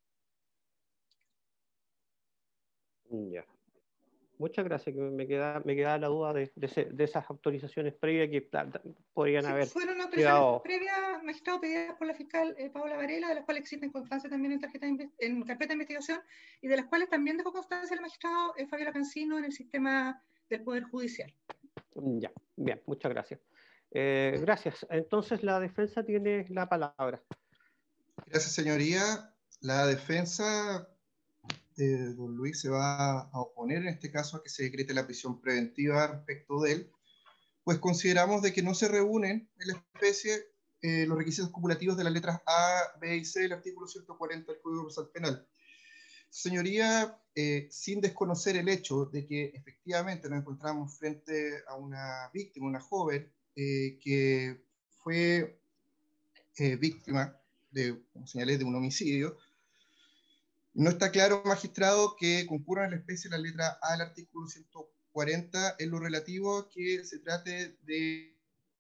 Ya. Muchas gracias, que me queda, me queda la duda de, de, ese, de esas autorizaciones previas que ta, ta, podrían sí, haber fueron autorizaciones quedado... previas, magistrado, pedidas por la fiscal eh, Paola Varela, de las cuales existen constancia también en, tarjeta de, en carpeta de investigación, y de las cuales también dejó constancia el magistrado eh, Fabiola Cancino en el sistema del Poder Judicial. Ya, bien, muchas gracias. Eh, gracias. Entonces la defensa tiene la palabra. Gracias, señoría. La defensa de don Luis se va a oponer en este caso a que se decrete la prisión preventiva respecto de él, pues consideramos de que no se reúnen en la especie eh, los requisitos cumulativos de las letras A, B y C del artículo ciento cuarenta del Código Procesal Penal. Señoría, eh, sin desconocer el hecho de que efectivamente nos encontramos frente a una víctima, una joven, eh, que fue eh, víctima de, como señalé, de un homicidio, no está claro, magistrado, que concurran en la especie la letra A del artículo ciento cuarenta en lo relativo a que se trate de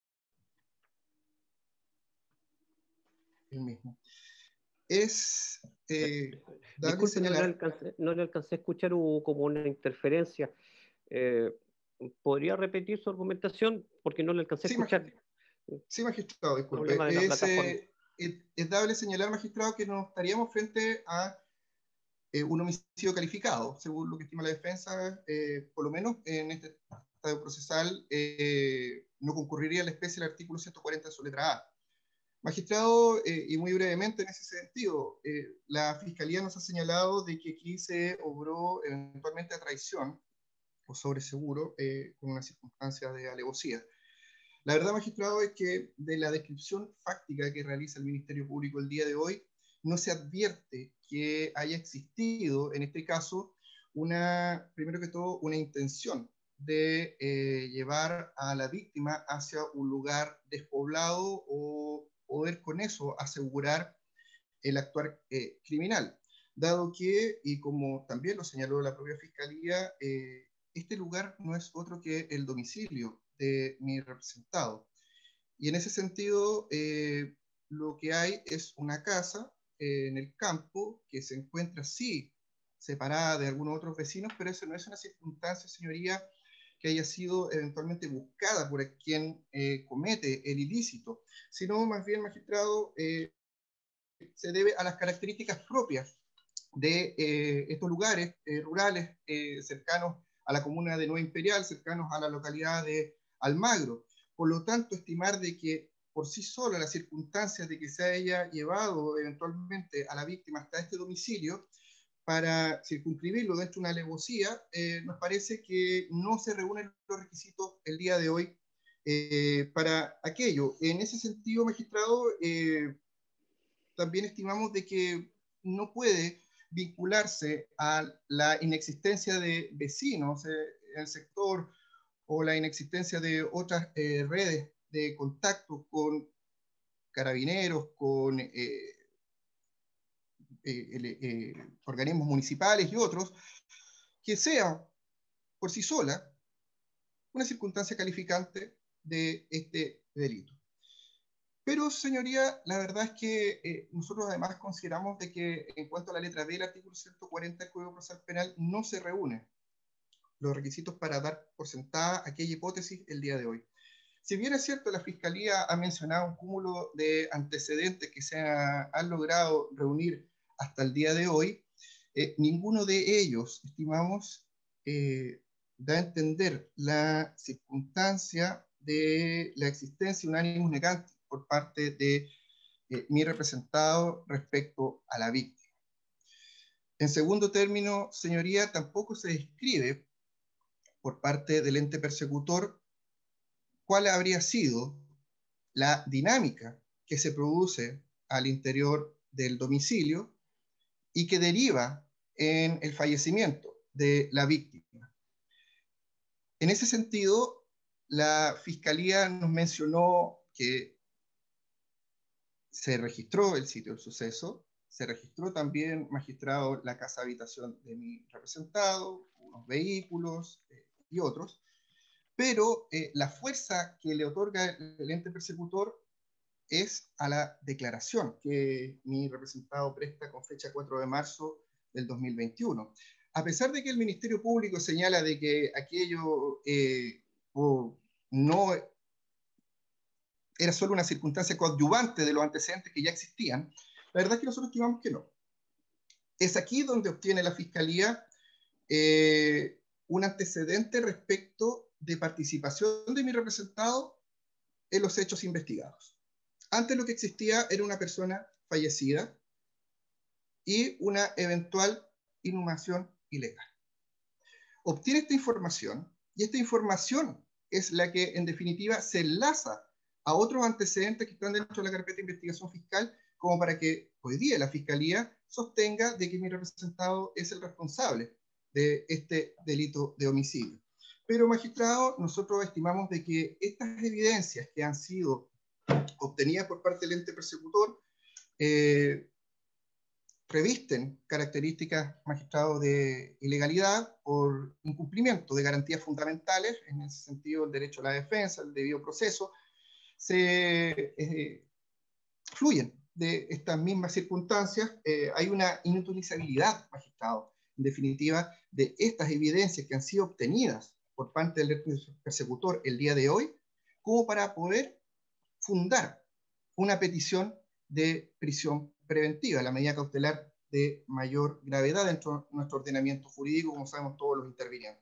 el mismo. Es eh, Disculpe, no le, alcancé, no le alcancé a escuchar, hubo como una interferencia. Eh, ¿Podría repetir su argumentación? Porque no le alcancé a sí, escuchar. Mag sí, magistrado, disculpe. Problema de la es, plataforma. Eh, es, es dable señalar, magistrado, que nos estaríamos frente a eh, un homicidio calificado, según lo que estima la defensa, eh, por lo menos en este estado procesal, eh, no concurriría la especie del artículo ciento cuarenta en su letra A. Magistrado, eh, y muy brevemente en ese sentido, eh, la Fiscalía nos ha señalado de que aquí se obró eventualmente a traición o sobreseguro eh, con una circunstancia de alevosía. La verdad, magistrado, es que de la descripción fáctica que realiza el Ministerio Público el día de hoy, no se advierte que haya existido, en este caso, una, primero que todo, una intención de eh, llevar a la víctima hacia un lugar despoblado o poder con eso asegurar el actuar eh, criminal, dado que, y como también lo señaló la propia Fiscalía, eh, este lugar no es otro que el domicilio de mi representado. Y en ese sentido, eh, lo que hay es una casa eh, en el campo que se encuentra, sí, separada de algunos otros vecinos, pero eso no es una circunstancia, señoría, que haya sido eventualmente buscada por quien eh, comete el ilícito, sino más bien, magistrado, eh, se debe a las características propias de eh, estos lugares eh, rurales eh, cercanos a la comuna de Nueva Imperial, cercanos a la localidad de Almagro. Por lo tanto, estimar de que por sí sola las circunstancias de que se haya llevado eventualmente a la víctima hasta este domicilio para circunscribirlo dentro de una alevosía, eh, nos parece que no se reúnen los requisitos el día de hoy eh, para aquello. En ese sentido, magistrado, eh, también estimamos de que no puede vincularse a la inexistencia de vecinos eh, en el sector o la inexistencia de otras eh, redes de contacto con carabineros, con eh, eh, eh, organismos municipales y otros, que sea por sí sola una circunstancia calificante de este delito. Pero, señoría, la verdad es que eh, nosotros además consideramos de que en cuanto a la letra B del artículo ciento cuarenta del Código Procesal Penal no se reúnen los requisitos para dar por sentada aquella hipótesis el día de hoy. Si bien es cierto, la Fiscalía ha mencionado un cúmulo de antecedentes que se ha, han logrado reunir hasta el día de hoy, eh, ninguno de ellos, estimamos, eh, da a entender la circunstancia de la existencia de un ánimo negante por parte de eh, mi representado respecto a la víctima. En segundo término, señoría, tampoco se describe por parte del ente persecutor cuál habría sido la dinámica que se produce al interior del domicilio y que deriva en el fallecimiento de la víctima. En ese sentido, la Fiscalía nos mencionó que se registró el sitio del suceso, se registró también, magistrado, la casa habitación de mi representado, unos vehículos eh, y otros, pero eh, la fuerza que le otorga el ente persecutor es a la declaración que mi representado presta con fecha cuatro de marzo del dos mil veintiuno. A pesar de que el Ministerio Público señala de que aquello eh, oh, no era solo una circunstancia coadyuvante de los antecedentes que ya existían, la verdad es que nosotros estimamos que no. Es aquí donde obtiene la Fiscalía eh, un antecedente respecto de participación de mi representado en los hechos investigados. Antes lo que existía era una persona fallecida y una eventual inhumación ilegal. Obtiene esta información y esta información es la que en definitiva se enlaza a otros antecedentes que están dentro de la carpeta de investigación fiscal, como para que hoy día la Fiscalía sostenga de que mi representado es el responsable de este delito de homicidio. Pero, magistrado, nosotros estimamos de que estas evidencias que han sido obtenidas por parte del ente persecutor eh, revisten características, magistrado, de ilegalidad por incumplimiento de garantías fundamentales, en ese sentido el derecho a la defensa, el debido proceso, se eh, fluyen de estas mismas circunstancias. Eh, hay una inutilizabilidad, magistrado, en definitiva, de estas evidencias que han sido obtenidas por parte del persecutor el día de hoy, como para poder fundar una petición de prisión preventiva, la medida cautelar de mayor gravedad dentro de nuestro ordenamiento jurídico, como sabemos todos los intervinientes.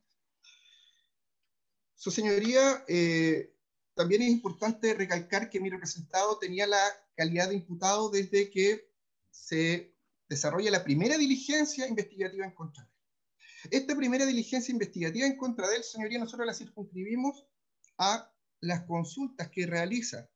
Su señoría, eh, también es importante recalcar que mi representado tenía la calidad de imputado desde que se desarrolla la primera diligencia investigativa en contra de él. Esta primera diligencia investigativa en contra de él, señoría, nosotros la circunscribimos a las consultas que realiza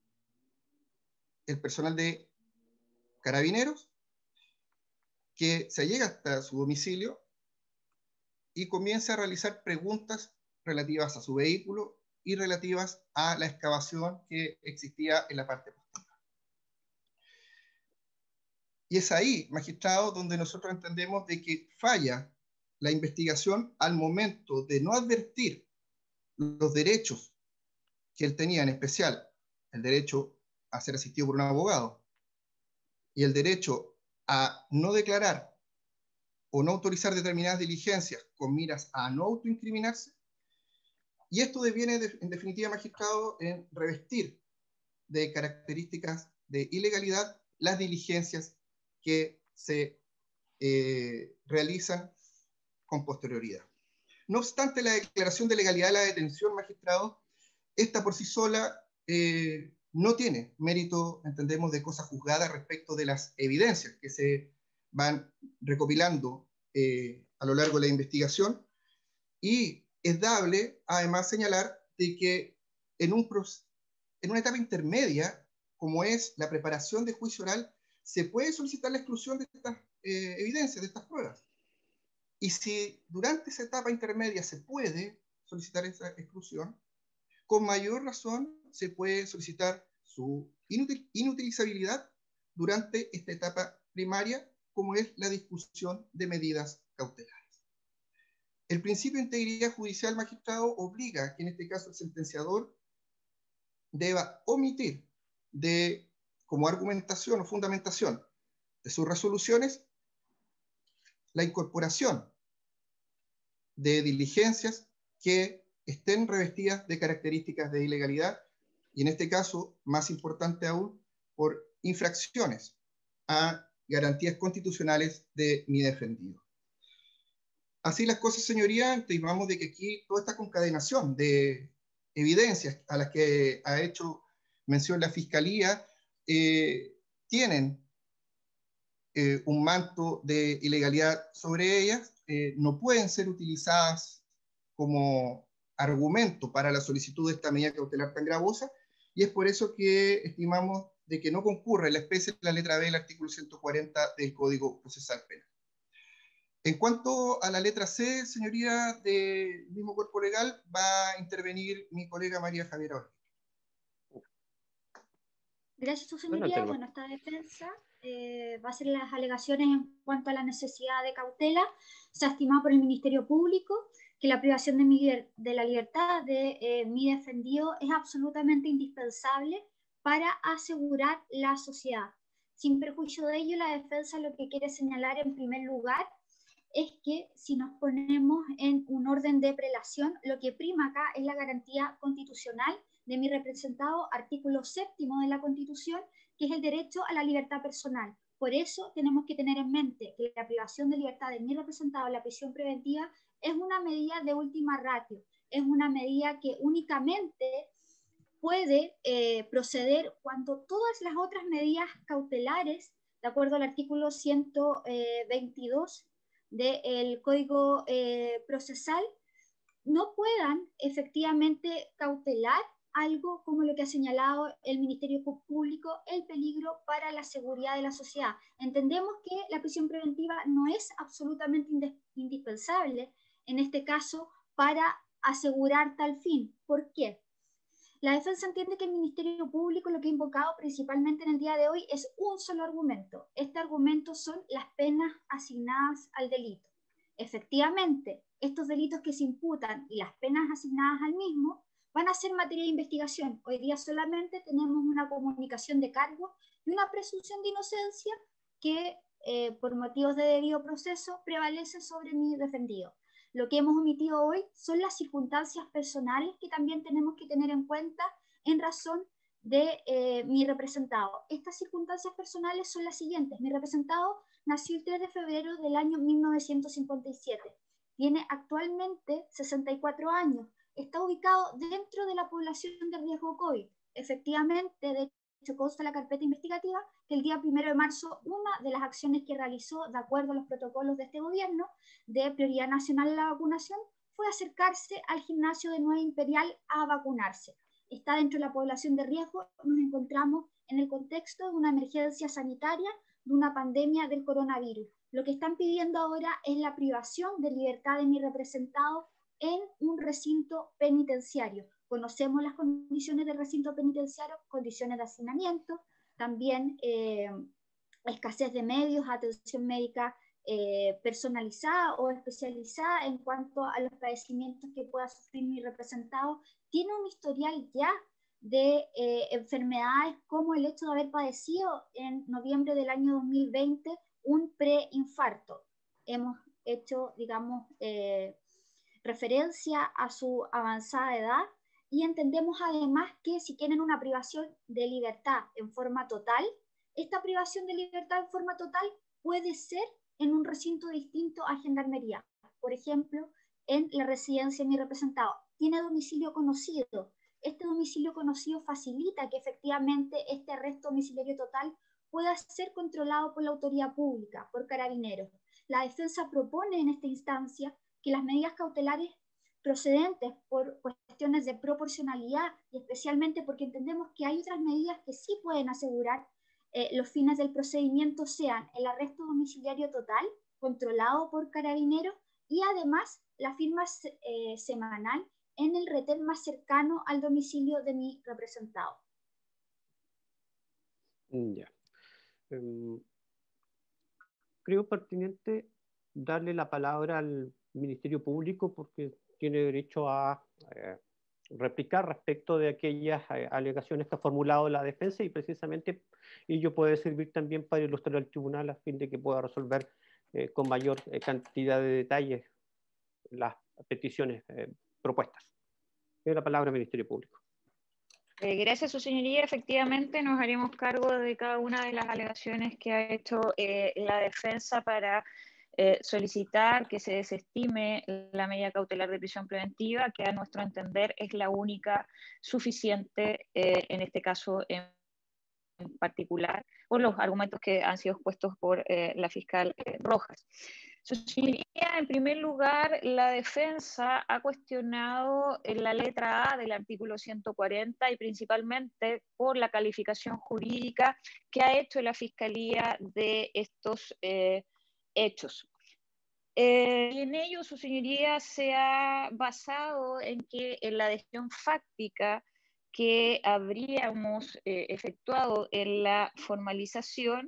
el personal de Carabineros, que se llega hasta su domicilio y comienza a realizar preguntas relativas a su vehículo y relativas a la excavación que existía en la parte posterior. Y es ahí, magistrado, donde nosotros entendemos de que falla la investigación al momento de no advertir los derechos que él tenía, en especial el derecho a ser asistido por un abogado y el derecho a no declarar o no autorizar determinadas diligencias con miras a no autoincriminarse. Y esto deviene, de, en definitiva, magistrado, en revestir de características de ilegalidad las diligencias que se eh, realizan con posterioridad. No obstante, la declaración de legalidad de la detención, magistrado, esta por sí sola eh, no tiene mérito, entendemos, de cosa juzgada respecto de las evidencias que se van recopilando eh, a lo largo de la investigación, y es dable además señalar de que en, un, en una etapa intermedia, como es la preparación de juicio oral, se puede solicitar la exclusión de estas eh, evidencias, de estas pruebas. Y si durante esa etapa intermedia se puede solicitar esa exclusión, con mayor razón se puede solicitar su inutil, inutilizabilidad durante esta etapa primaria, como es la discusión de medidas cautelares. El principio de integridad judicial, magistrado, obliga que en este caso el sentenciador deba omitir de, como argumentación o fundamentación de sus resoluciones, la incorporación de diligencias que estén revestidas de características de ilegalidad, y en este caso, más importante aún, por infracciones a garantías constitucionales de mi defendido. Así las cosas, señoría, estimamos de que aquí toda esta concadenación de evidencias a las que ha hecho mención la Fiscalía eh, tienen eh, un manto de ilegalidad sobre ellas, eh, no pueden ser utilizadas como argumento para la solicitud de esta medida cautelar tan gravosa, y es por eso que estimamos de que no concurre la especie de la letra B del artículo ciento cuarenta del Código Procesal Penal. En cuanto a la letra C, señoría, del mismo cuerpo legal, va a intervenir mi colega María Javiera Ortiz. Gracias, su señoría. Bueno, esta defensa eh, va a ser las alegaciones en cuanto a la necesidad de cautela. Se ha estimado por el Ministerio Público que la privación de, mi, de la libertad de eh, mi defendido es absolutamente indispensable para asegurar la sociedad. Sin perjuicio de ello, la defensa lo que quiere señalar en primer lugar es que si nos ponemos en un orden de prelación, lo que prima acá es la garantía constitucional de mi representado, artículo séptimo de la Constitución, que es el derecho a la libertad personal. Por eso tenemos que tener en mente que la privación de libertad de mi representado, la prisión preventiva, es una medida de última ratio, es una medida que únicamente puede eh, proceder cuando todas las otras medidas cautelares, de acuerdo al artículo ciento veintidós del Código eh, Procesal, no puedan efectivamente cautelar algo como lo que ha señalado el Ministerio Público, el peligro para la seguridad de la sociedad. Entendemos que la prisión preventiva no es absolutamente indispensable en este caso para asegurar tal fin. ¿Por qué? La defensa entiende que el Ministerio Público lo que ha invocado principalmente en el día de hoy es un solo argumento. Este argumento son las penas asignadas al delito. Efectivamente, estos delitos que se imputan y las penas asignadas al mismo van a ser materia de investigación. Hoy día solamente tenemos una comunicación de cargo y una presunción de inocencia que eh, por motivos de debido proceso prevalece sobre mi defendido. Lo que hemos omitido hoy son las circunstancias personales que también tenemos que tener en cuenta en razón de eh, mi representado. Estas circunstancias personales son las siguientes. Mi representado nació el tres de febrero del año mil novecientos cincuenta y siete. Tiene actualmente sesenta y cuatro años. Está ubicado dentro de la población de riesgo COVID. Efectivamente, de hecho, consta la carpeta investigativa que el día primero de marzo, una de las acciones que realizó, de acuerdo a los protocolos de este gobierno, de prioridad nacional a la vacunación, fue acercarse al gimnasio de Nueva Imperial a vacunarse. Está dentro de la población de riesgo. Nos encontramos en el contexto de una emergencia sanitaria, de una pandemia del coronavirus. Lo que están pidiendo ahora es la privación de libertad de mi representado en un recinto penitenciario. Conocemos las condiciones del recinto penitenciario, condiciones de hacinamiento, también eh, escasez de medios, atención médica eh, personalizada o especializada en cuanto a los padecimientos que pueda sufrir mi representado. Tiene un historial ya de eh, enfermedades como el hecho de haber padecido en noviembre del año dos mil veinte un preinfarto. Hemos hecho, digamos, eh, referencia a su avanzada edad y entendemos además que si tienen una privación de libertad en forma total, esta privación de libertad en forma total puede ser en un recinto distinto a Gendarmería. Por ejemplo, en la residencia de mi representado. Tiene domicilio conocido. Este domicilio conocido facilita que efectivamente este arresto domiciliario total pueda ser controlado por la autoridad pública, por carabineros. La defensa propone en esta instancia que las medidas cautelares procedentes por cuestiones de proporcionalidad y especialmente porque entendemos que hay otras medidas que sí pueden asegurar eh, los fines del procedimiento sean el arresto domiciliario total controlado por carabineros y además la firma eh, semanal en el retén más cercano al domicilio de mi representado. Ya. Um, creo pertinente darle la palabra al Ministerio Público porque tiene derecho a eh, replicar respecto de aquellas eh, alegaciones que ha formulado la defensa y precisamente ello puede servir también para ilustrar al tribunal a fin de que pueda resolver eh, con mayor eh, cantidad de detalles las peticiones eh, propuestas. Tiene la palabra al Ministerio Público. Eh, gracias, su señoría. Efectivamente, nos haremos cargo de cada una de las alegaciones que ha hecho eh, la defensa para eh, solicitar que se desestime la medida cautelar de prisión preventiva, que a nuestro entender es la única suficiente eh, en este caso en particular, por los argumentos que han sido expuestos por eh, la fiscal eh, Rojas. Su señoría, en primer lugar, la defensa ha cuestionado la letra A del artículo ciento cuarenta y principalmente por la calificación jurídica que ha hecho la Fiscalía de estos eh, hechos. Eh, y en ello, su señoría se ha basado en que en la decisión fáctica que habríamos eh, efectuado en la formalización,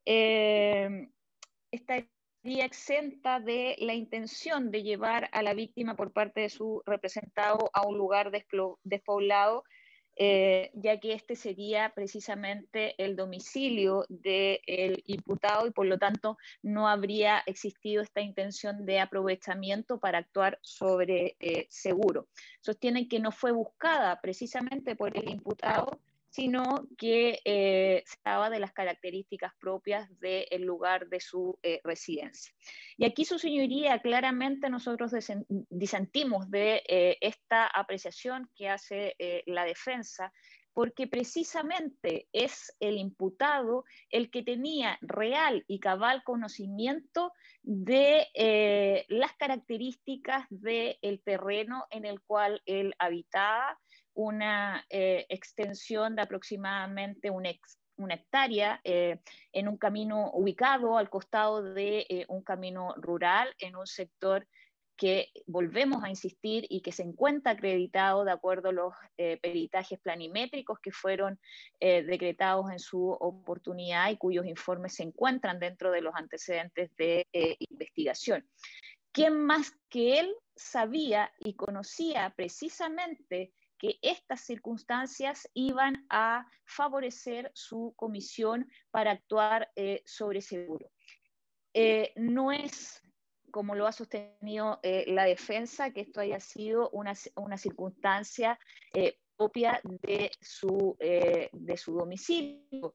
eh, estaría exenta de la intención de llevar a la víctima por parte de su representado a un lugar despoblado, eh, ya que este sería precisamente el domicilio del imputado y por lo tanto no habría existido esta intención de aprovechamiento para actuar sobre eh, seguro. Sostienen que no fue buscada precisamente por el imputado, sino que eh, se daba de las características propias del lugar de su eh, residencia. Y aquí, su señoría, claramente nosotros disentimos de eh, esta apreciación que hace eh, la defensa, porque precisamente es el imputado el que tenía real y cabal conocimiento de eh, las características del terreno en el cual él habitaba, una eh, extensión de aproximadamente un ex, una hectárea eh, en un camino ubicado al costado de eh, un camino rural en un sector que volvemos a insistir y que se encuentra acreditado de acuerdo a los eh, peritajes planimétricos que fueron eh, decretados en su oportunidad y cuyos informes se encuentran dentro de los antecedentes de eh, investigación. ¿Quién más que él sabía y conocía precisamente que estas circunstancias iban a favorecer su comisión para actuar eh, sobre seguro? Eh, no es, como lo ha sostenido eh, la defensa, que esto haya sido una, una circunstancia eh, propia de su, eh, de su domicilio.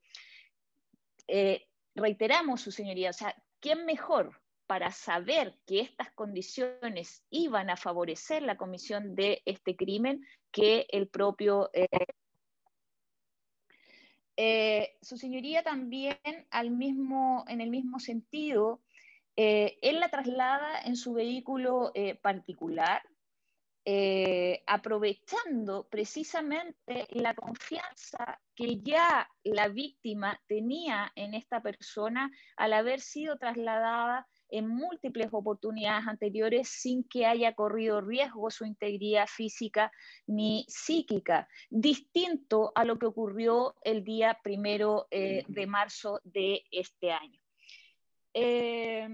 Eh, reiteramos, su señoría, o sea, ¿quién mejor para saber que estas condiciones iban a favorecer la comisión de este crimen que el propio... Eh, eh, su señoría también, al mismo, en el mismo sentido, eh, él la traslada en su vehículo eh, particular, eh, aprovechando precisamente la confianza que ya la víctima tenía en esta persona al haber sido trasladada en múltiples oportunidades anteriores sin que haya corrido riesgo su integridad física ni psíquica, distinto a lo que ocurrió el día primero eh, de marzo de este año. Eh,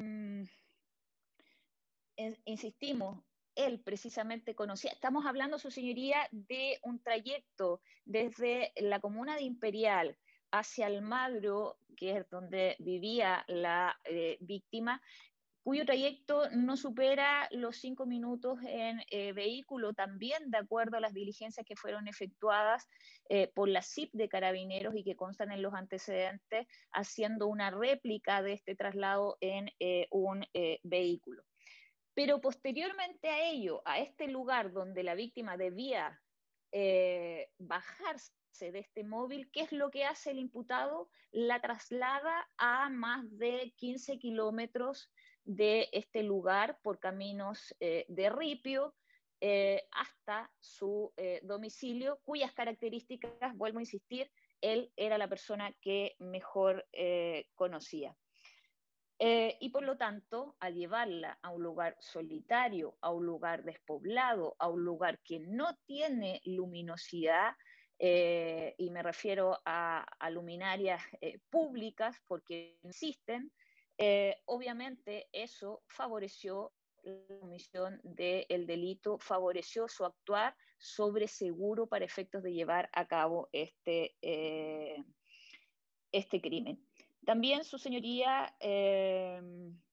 insistimos, él precisamente conocía, estamos hablando, su señoría, de un trayecto desde la comuna de Imperial hacia Almagro, que es donde vivía la eh, víctima, cuyo trayecto no supera los cinco minutos en eh, vehículo, también de acuerdo a las diligencias que fueron efectuadas eh, por la C I P de Carabineros y que constan en los antecedentes, haciendo una réplica de este traslado en eh, un eh, vehículo. Pero posteriormente a ello, a este lugar donde la víctima debía eh, bajarse de este móvil, ¿qué es lo que hace el imputado? La traslada a más de quince kilómetros de este lugar por caminos eh, de ripio eh, hasta su eh, domicilio, cuyas características, vuelvo a insistir, él era la persona que mejor eh, conocía. Eh, y por lo tanto, al llevarla a un lugar solitario, a un lugar despoblado, a un lugar que no tiene luminosidad, eh, y me refiero a, a luminarias eh, públicas porque existen, eh, obviamente eso favoreció la comisión del delito, favoreció su actuar sobre seguro para efectos de llevar a cabo este, eh, este crimen. También, su señoría, eh,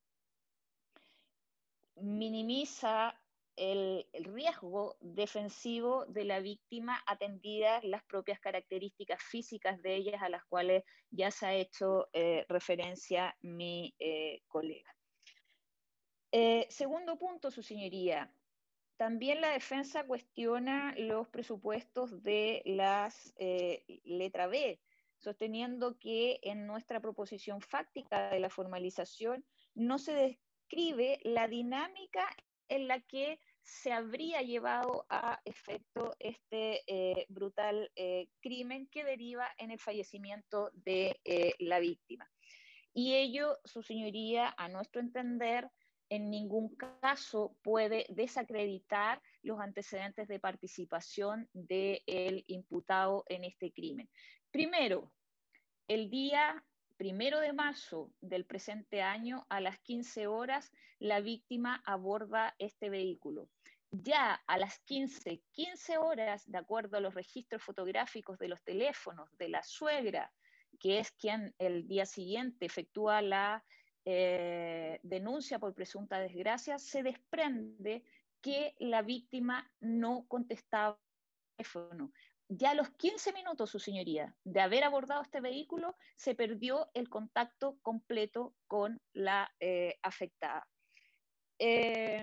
minimiza el, el riesgo defensivo de la víctima atendidas las propias características físicas de ellas a las cuales ya se ha hecho eh, referencia mi eh, colega. Eh, segundo punto, su señoría. También la defensa cuestiona los presupuestos de las eh, letra B, sosteniendo que en nuestra proposición fáctica de la formalización no se describe la dinámica en la que se habría llevado a efecto este eh, brutal eh, crimen que deriva en el fallecimiento de eh, la víctima. Y ello, su señoría, a nuestro entender, en ningún caso puede desacreditar los antecedentes de participación del imputado en este crimen. Primero, el día primero de marzo del presente año, a las quince horas, la víctima aborda este vehículo. Ya a las quince, quince horas, de acuerdo a los registros fotográficos de los teléfonos de la suegra, que es quien el día siguiente efectúa la eh, denuncia por presunta desgracia, se desprende que la víctima no contestaba el teléfono. Ya a los quince minutos, su señoría, de haber abordado este vehículo, se perdió el contacto completo con la eh, afectada. Eh,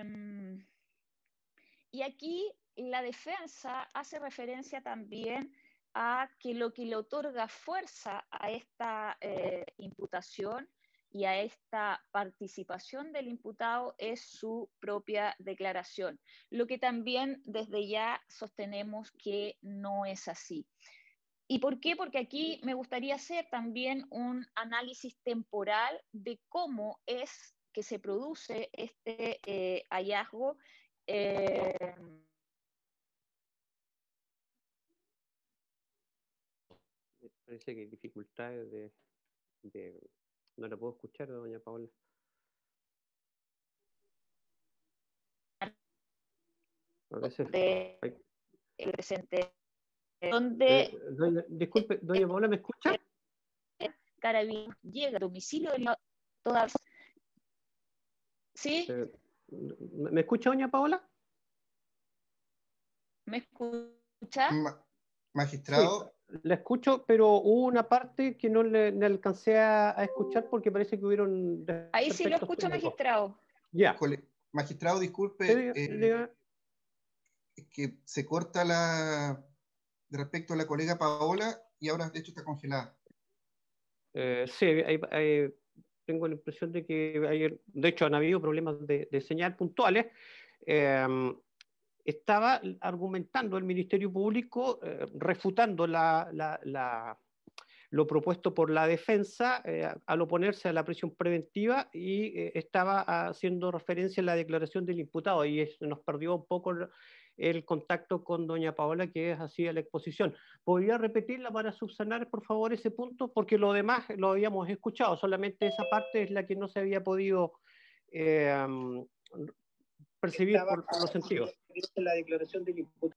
y aquí la defensa hace referencia también a que lo que le otorga fuerza a esta eh, imputación y a esta participación del imputado es su propia declaración, lo que también desde ya sostenemos que no es así. ¿Y por qué? Porque aquí me gustaría hacer también un análisis temporal de cómo es que se produce este eh, hallazgo. Eh, Parece que hay dificultades de, de... No la puedo escuchar, doña Paola. A veces de hay... el presente, donde eh, doña, disculpe, doña Paola, ¿me escucha? Carabineros llega al domicilio de la toda. ¿Sí? Eh, ¿Me escucha, doña Paola? ¿Me escucha? Ma magistrado. Sí, la escucho, pero hubo una parte que no le, le alcancé a, a escuchar porque parece que hubieron... Ahí sí lo escucho, técnicos. magistrado. Ya. Magistrado, disculpe, Sí, eh, diga. es que se corta la de respecto a la colega Paola y ahora de hecho está congelada. Eh, sí, hay, hay, tengo la impresión de que hay, de hecho han habido problemas de, de señal puntuales. Eh, estaba argumentando el Ministerio Público, eh, refutando la, la, la, lo propuesto por la defensa eh, al oponerse a la prisión preventiva y eh, estaba haciendo referencia a la declaración del imputado y es, nos perdió un poco el, el contacto con doña Paola, que es así la exposición. ¿Podría repetirla para subsanar, por favor, ese punto? Porque lo demás lo habíamos escuchado, solamente esa parte es la que no se había podido eh, percibir por, por los sentidos. La declaración del imputado.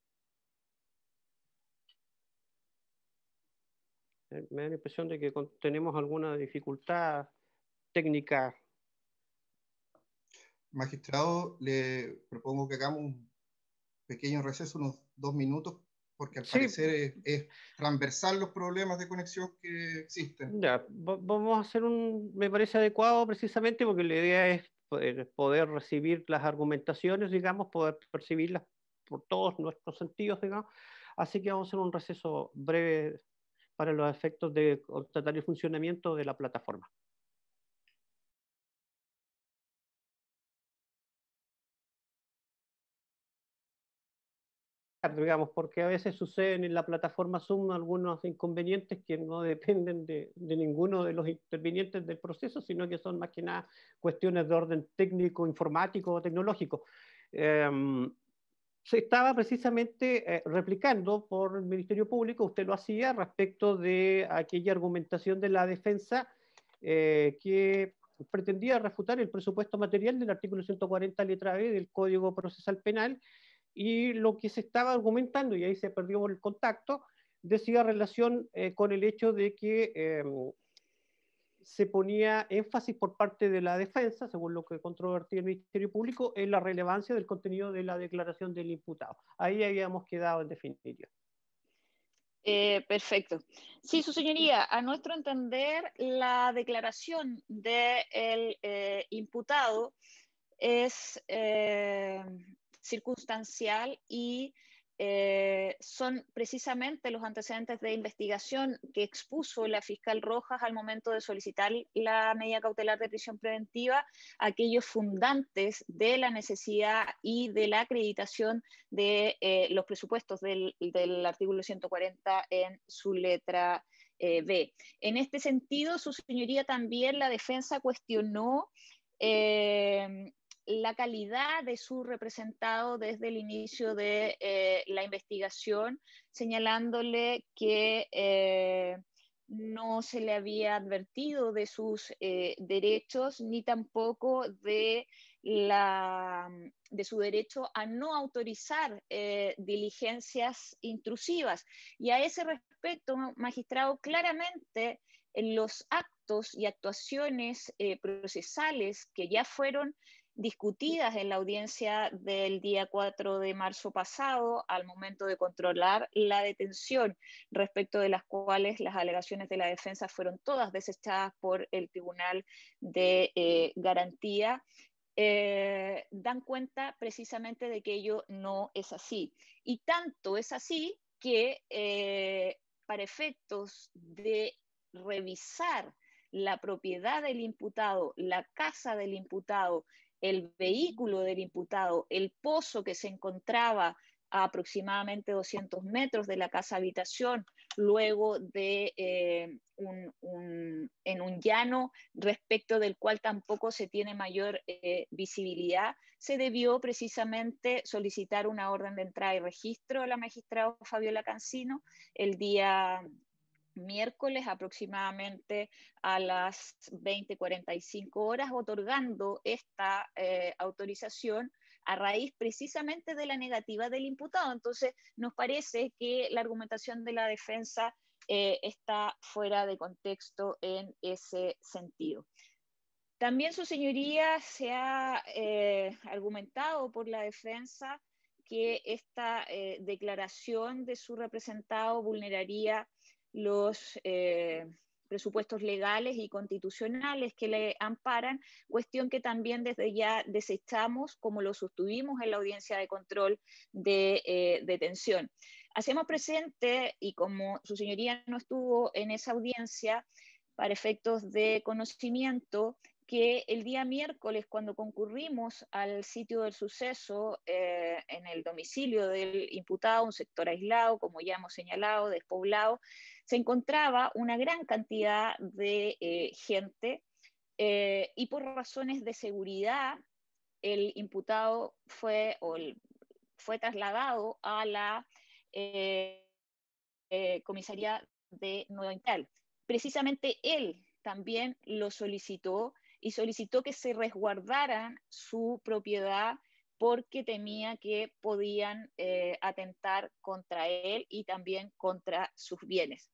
Me da la impresión de que tenemos alguna dificultad técnica. Magistrado, le propongo que hagamos un pequeño receso, unos dos minutos, porque al Sí. parecer es, es transversal los problemas de conexión que existen. Ya, vamos a hacer un, me parece adecuado precisamente porque la idea es poder, poder recibir las argumentaciones, digamos, poder percibirlas por todos nuestros sentidos, digamos. Así que vamos a hacer un receso breve para los efectos de tratar el funcionamiento de la plataforma. Digamos, porque a veces suceden en la plataforma Zoom algunos inconvenientes que no dependen de, de ninguno de los intervinientes del proceso, sino que son más que nada cuestiones de orden técnico, informático o tecnológico. Eh, se estaba precisamente eh, replicando por el Ministerio Público, usted lo hacía respecto de aquella argumentación de la defensa eh, que pretendía refutar el presupuesto material del artículo ciento cuarenta letra B del Código Procesal Penal, y lo que se estaba argumentando, y ahí se perdió el contacto, decía relación eh, con el hecho de que eh, se ponía énfasis por parte de la defensa, según lo que controvertía el Ministerio Público, en la relevancia del contenido de la declaración del imputado. Ahí habíamos quedado en definitiva. Eh, perfecto. Sí, su señoría, a nuestro entender, la declaración del eh, imputado es eh, circunstancial y eh, son precisamente los antecedentes de investigación que expuso la fiscal Rojas al momento de solicitar la medida cautelar de prisión preventiva, aquellos fundantes de la necesidad y de la acreditación de eh, los presupuestos del, del artículo ciento cuarenta en su letra eh, B. En este sentido, su señoría, también la defensa cuestionó eh, la calidad de su representado desde el inicio de eh, la investigación, señalándole que eh, no se le había advertido de sus eh, derechos, ni tampoco de, la, de su derecho a no autorizar eh, diligencias intrusivas. Y a ese respecto, magistrado, claramente en los actos y actuaciones eh, procesales que ya fueron discutidas en la audiencia del día cuatro de marzo pasado, al momento de controlar la detención, respecto de las cuales las alegaciones de la defensa fueron todas desechadas por el Tribunal de eh, Garantía, eh, dan cuenta precisamente de que ello no es así. Y tanto es así que eh, para efectos de revisar la propiedad del imputado, la casa del imputado, el vehículo del imputado, el pozo que se encontraba a aproximadamente doscientos metros de la casa habitación, luego de eh, un, un, en un llano respecto del cual tampoco se tiene mayor eh, visibilidad, se debió precisamente solicitar una orden de entrada y registro a la magistrada Fabiola Cancino el día miércoles aproximadamente a las veinte cuarenta y cinco horas, otorgando esta eh, autorización a raíz precisamente de la negativa del imputado. Entonces, nos parece que la argumentación de la defensa eh, está fuera de contexto en ese sentido. También, su señoría, se ha eh, argumentado por la defensa que esta eh, declaración de su representado vulneraría los eh, presupuestos legales y constitucionales que le amparan, cuestión que también desde ya desechamos, como lo sostuvimos en la audiencia de control de eh, detención. Hacemos presente, y como su señoría no estuvo en esa audiencia, para efectos de conocimiento, que el día miércoles, cuando concurrimos al sitio del suceso, eh, en el domicilio del imputado, un sector aislado, como ya hemos señalado, despoblado, se encontraba una gran cantidad de eh, gente eh, y por razones de seguridad el imputado fue, o el, fue trasladado a la eh, eh, comisaría de Nueva Imperial. Precisamente él también lo solicitó y solicitó que se resguardaran su propiedad porque temía que podían eh, atentar contra él y también contra sus bienes.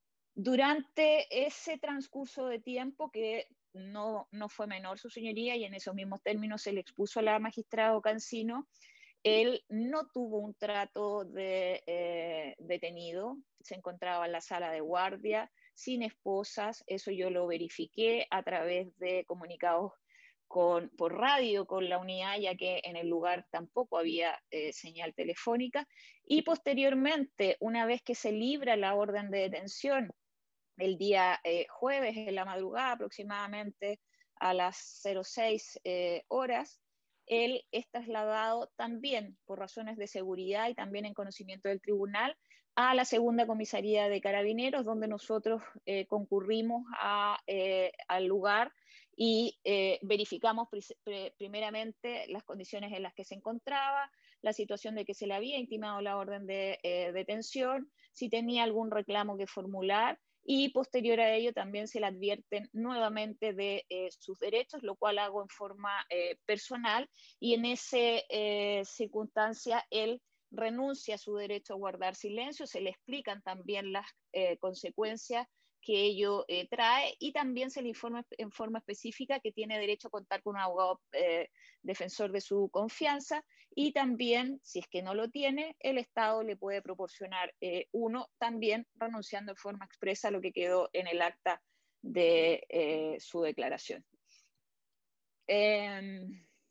Durante ese transcurso de tiempo, que no, no fue menor, su señoría, y en esos mismos términos se le expuso a la magistrada Cancino, él no tuvo un trato de eh, detenido, se encontraba en la sala de guardia, sin esposas, eso yo lo verifiqué a través de comunicados con, por radio con la unidad, ya que en el lugar tampoco había eh, señal telefónica, y posteriormente, una vez que se libra la orden de detención, el día eh, jueves, en la madrugada aproximadamente a las cero seis eh, horas, él es trasladado también por razones de seguridad y también en conocimiento del tribunal a la segunda comisaría de Carabineros, donde nosotros eh, concurrimos a, eh, al lugar y eh, verificamos pr primeramente las condiciones en las que se encontraba, la situación de que se le había intimado la orden de eh, detención, si tenía algún reclamo que formular, y posterior a ello también se le advierten nuevamente de eh, sus derechos, lo cual hago en forma eh, personal, y en esa eh, circunstancia él renuncia a su derecho a guardar silencio, se le explican también las eh, consecuencias que ello eh, trae, y también se le informa en forma específica que tiene derecho a contar con un abogado eh, defensor de su confianza, y también, si es que no lo tiene, el Estado le puede proporcionar eh, uno, también renunciando en forma expresa a lo que quedó en el acta de eh, su declaración. Eh,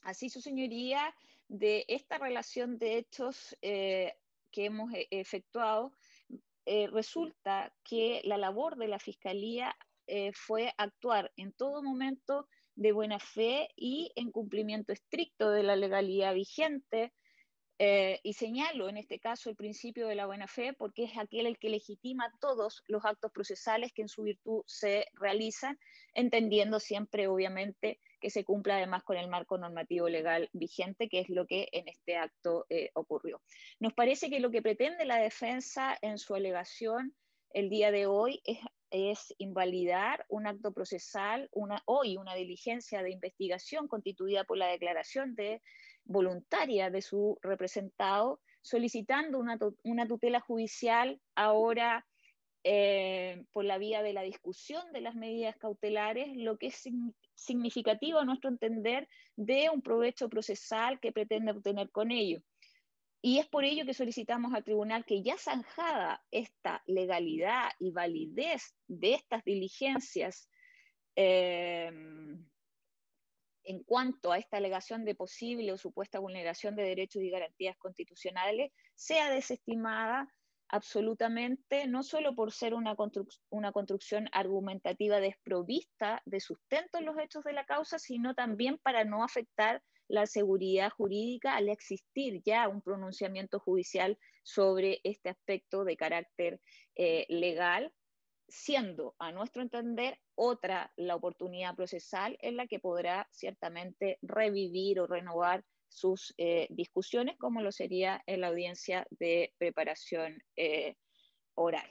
Así, su señoría, de esta relación de hechos eh, que hemos efectuado, eh, resulta que la labor de la Fiscalía eh, fue actuar en todo momento de buena fe y en cumplimiento estricto de la legalidad vigente. Eh, y señalo en este caso el principio de la buena fe porque es aquel el que legitima todos los actos procesales que en su virtud se realizan, entendiendo siempre, obviamente, que se cumpla además con el marco normativo legal vigente, que es lo que en este acto eh, ocurrió. Nos parece que lo que pretende la defensa en su alegación el día de hoy es es invalidar un acto procesal, una, hoy una diligencia de investigación constituida por la declaración de voluntaria de su representado, solicitando una, una tutela judicial ahora eh, por la vía de la discusión de las medidas cautelares, lo que es significativo a nuestro entender de un provecho procesal que pretende obtener con ello. Y es por ello que solicitamos al tribunal que ya zanjada esta legalidad y validez de estas diligencias eh, en cuanto a esta alegación de posible o supuesta vulneración de derechos y garantías constitucionales, sea desestimada absolutamente, no solo por ser una, construc una construcción argumentativa desprovista de sustento en los hechos de la causa, sino también para no afectar la seguridad jurídica al existir ya un pronunciamiento judicial sobre este aspecto de carácter eh, legal, siendo, a nuestro entender, otra la oportunidad procesal en la que podrá ciertamente revivir o renovar sus eh, discusiones, como lo sería en la audiencia de preparación eh, oral.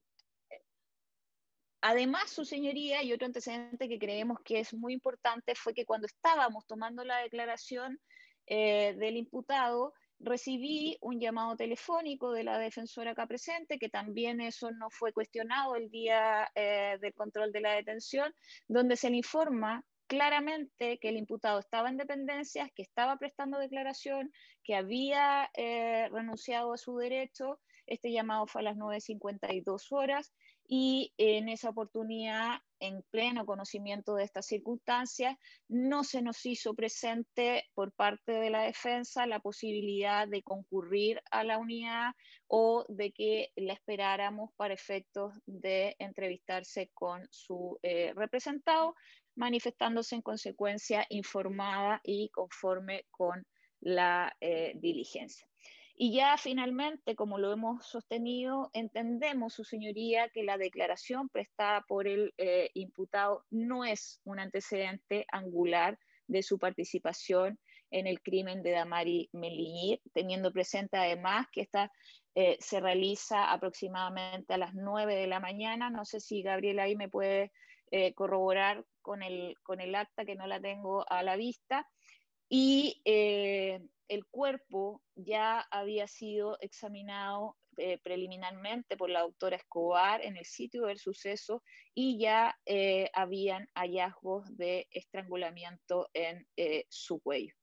Además, su señoría, y otro antecedente que creemos que es muy importante, fue que cuando estábamos tomando la declaración eh, del imputado, recibí un llamado telefónico de la defensora acá presente, que también eso no fue cuestionado el día eh, del control de la detención, donde se le informa claramente que el imputado estaba en dependencias, que estaba prestando declaración, que había eh, renunciado a su derecho. Este llamado fue a las nueve cincuenta y dos horas y en esa oportunidad, en pleno conocimiento de estas circunstancias, no se nos hizo presente por parte de la defensa la posibilidad de concurrir a la unidad o de que la esperáramos para efectos de entrevistarse con su eh, representado, manifestándose en consecuencia informada y conforme con la eh, diligencia. Y ya finalmente, como lo hemos sostenido, entendemos, su señoría, que la declaración prestada por el eh, imputado no es un antecedente angular de su participación en el crimen de Damari Meliñir, teniendo presente además que esta eh, se realiza aproximadamente a las nueve de la mañana. No sé si Gabriela ahí me puede eh, corroborar con el, con el acta, que no la tengo a la vista. Y eh, el cuerpo ya había sido examinado eh, preliminarmente por la doctora Escobar en el sitio del suceso y ya eh, habían hallazgos de estrangulamiento en eh, su cuello.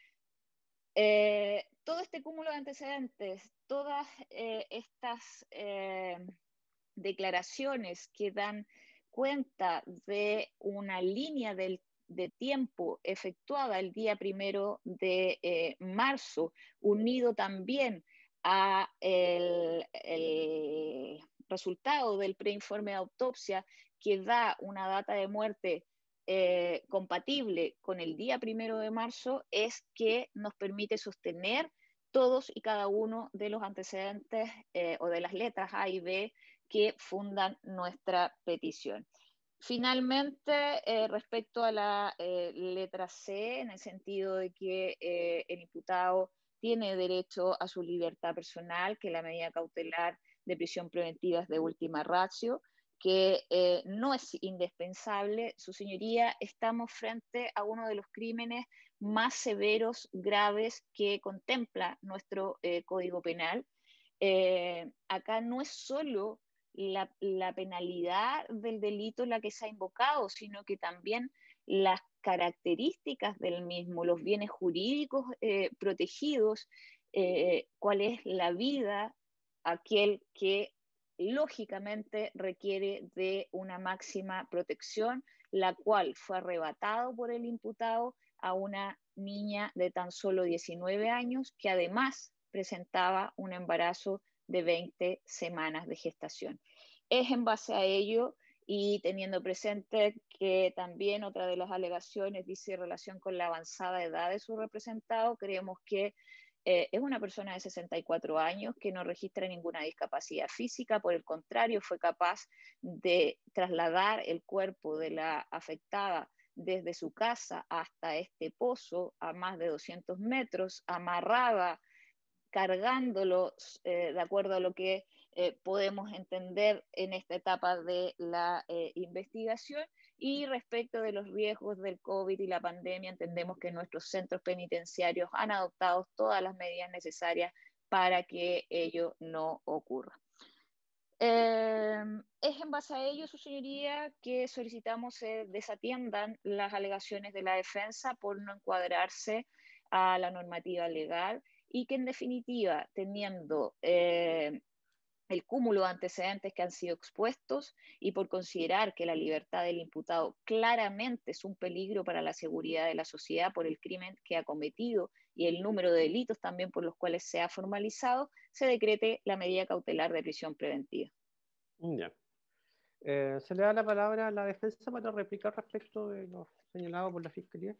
Eh, todo este cúmulo de antecedentes, todas eh, estas eh, declaraciones que dan cuenta de una línea del de tiempo efectuada el día primero de eh, marzo, unido también a el, el resultado del preinforme de autopsia que da una data de muerte eh, compatible con el día primero de marzo, es que nos permite sostener todos y cada uno de los antecedentes eh, o de las letras A y B que fundan nuestra petición. Finalmente, eh, respecto a la eh, letra C, en el sentido de que eh, el imputado tiene derecho a su libertad personal, que la medida cautelar de prisión preventiva es de última ratio, que eh, no es indispensable, su señoría, estamos frente a uno de los crímenes más severos, graves, que contempla nuestro eh, Código Penal. Eh, acá no es solo La, la penalidad del delito la que se ha invocado, sino que también las características del mismo, los bienes jurídicos eh, protegidos, eh, cuál es la vida, aquel que lógicamente requiere de una máxima protección, la cual fue arrebatado por el imputado a una niña de tan solo diecinueve años que además presentaba un embarazo de veinte semanas de gestación. Es en base a ello y teniendo presente que también otra de las alegaciones dice relación con la avanzada edad de su representado, creemos que eh, es una persona de sesenta y cuatro años que no registra ninguna discapacidad física, por el contrario, fue capaz de trasladar el cuerpo de la afectada desde su casa hasta este pozo a más de doscientos metros, amarrada, cargándolo eh, de acuerdo a lo que eh, podemos entender en esta etapa de la eh, investigación. Y respecto de los riesgos del COVID y la pandemia, entendemos que nuestros centros penitenciarios han adoptado todas las medidas necesarias para que ello no ocurra. Eh, es en base a ello, su señoría, que solicitamos se eh, desatiendan las alegaciones de la defensa por no encuadrarse a la normativa legal y que en definitiva, teniendo eh, el cúmulo de antecedentes que han sido expuestos y por considerar que la libertad del imputado claramente es un peligro para la seguridad de la sociedad por el crimen que ha cometido y el número de delitos también por los cuales se ha formalizado, se decrete la medida cautelar de prisión preventiva. Ya. Eh, se le da la palabra a la defensa para replicar respecto de lo señalado por la Fiscalía.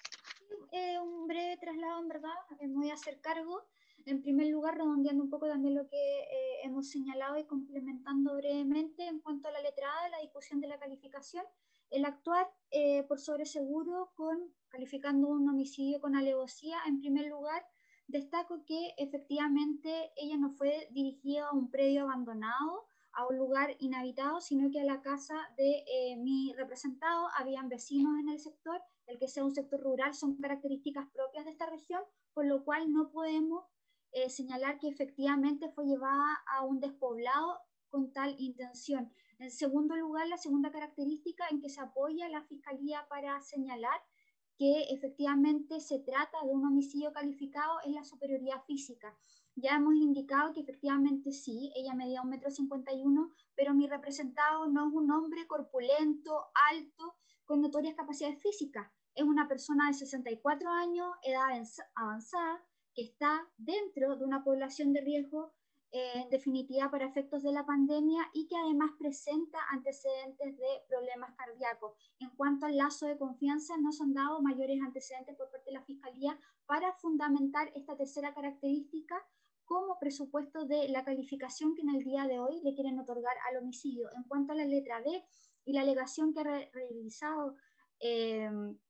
Eh, un breve traslado, en verdad, eh, me voy a hacer cargo. En primer lugar, redondeando un poco también lo que eh, hemos señalado y complementando brevemente en cuanto a la letra A de la discusión de la calificación, el actuar eh, por sobreseguro con, calificando un homicidio con alevosía, en primer lugar, destaco que efectivamente ella no fue dirigida a un predio abandonado, a un lugar inhabitado, sino que a la casa de eh, mi representado, habían vecinos en el sector. El que sea un sector rural son características propias de esta región, por lo cual no podemos eh, señalar que efectivamente fue llevada a un despoblado con tal intención. En segundo lugar, la segunda característica en que se apoya la Fiscalía para señalar que efectivamente se trata de un homicidio calificado es la superioridad física. Ya hemos indicado que efectivamente sí, ella medía un metro cincuenta y uno, pero mi representado no es un hombre corpulento, alto, con notorias capacidades físicas. Es una persona de sesenta y cuatro años, edad avanzada, que está dentro de una población de riesgo, eh, en definitiva para efectos de la pandemia, y que además presenta antecedentes de problemas cardíacos. En cuanto al lazo de confianza, no se han dado mayores antecedentes por parte de la Fiscalía para fundamentar esta tercera característica como presupuesto de la calificación que en el día de hoy le quieren otorgar al homicidio. En cuanto a la letra B y la alegación que ha re realizado eh,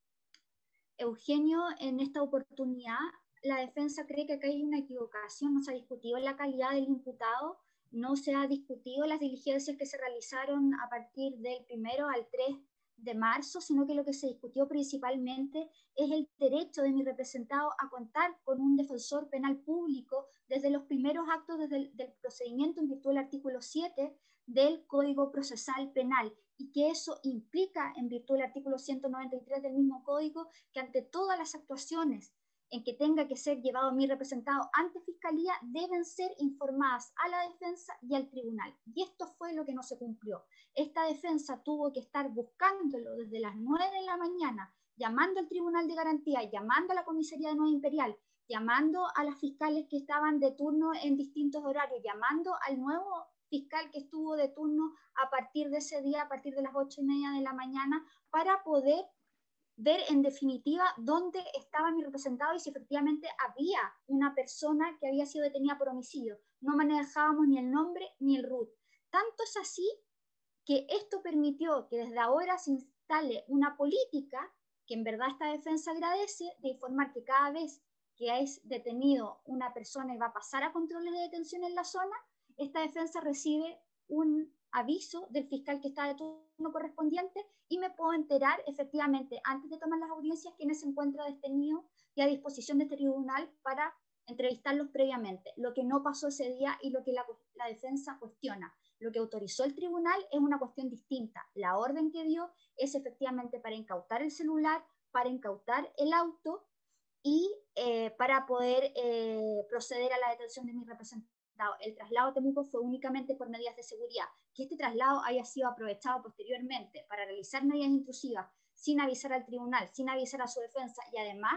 Eugenio en esta oportunidad, la defensa cree que acá hay una equivocación, no se ha discutido la calidad del imputado, no se ha discutido las diligencias que se realizaron a partir del primero al tres de marzo, sino que lo que se discutió principalmente es el derecho de mi representado a contar con un defensor penal público desde los primeros actos desde el, del procedimiento en virtud del artículo siete del Código Procesal Penal, y que eso implica en virtud del artículo ciento noventa y tres del mismo código que ante todas las actuaciones en que tenga que ser llevado mi representado ante Fiscalía deben ser informadas a la defensa y al tribunal. Y esto fue lo que no se cumplió. Esta defensa tuvo que estar buscándolo desde las nueve de la mañana, llamando al Tribunal de Garantía, llamando a la Comisaría de Nueva Imperial, llamando a las fiscales que estaban de turno en distintos horarios, llamando al nuevo fiscal que estuvo de turno a partir de ese día, a partir de las ocho y media de la mañana, para poder ver en definitiva dónde estaba mi representado y si efectivamente había una persona que había sido detenida por homicidio. No manejábamos ni el nombre ni el R U T. Tanto es así que esto permitió que desde ahora se instale una política que en verdad esta defensa agradece, de informar que cada vez que es detenido una persona y va a pasar a controles de detención en la zona, esta defensa recibe un aviso del fiscal que está de turno correspondiente y me puedo enterar efectivamente antes de tomar las audiencias quiénes se encuentra detenido y a disposición de este tribunal para entrevistarlos previamente, lo que no pasó ese día y lo que la, la defensa cuestiona. Lo que autorizó el tribunal es una cuestión distinta. La orden que dio es efectivamente para incautar el celular, para incautar el auto y eh, para poder eh, proceder a la detención de mi representante. El traslado a Temuco fue únicamente por medidas de seguridad. Que este traslado haya sido aprovechado posteriormente para realizar medidas intrusivas sin avisar al tribunal, sin avisar a su defensa y además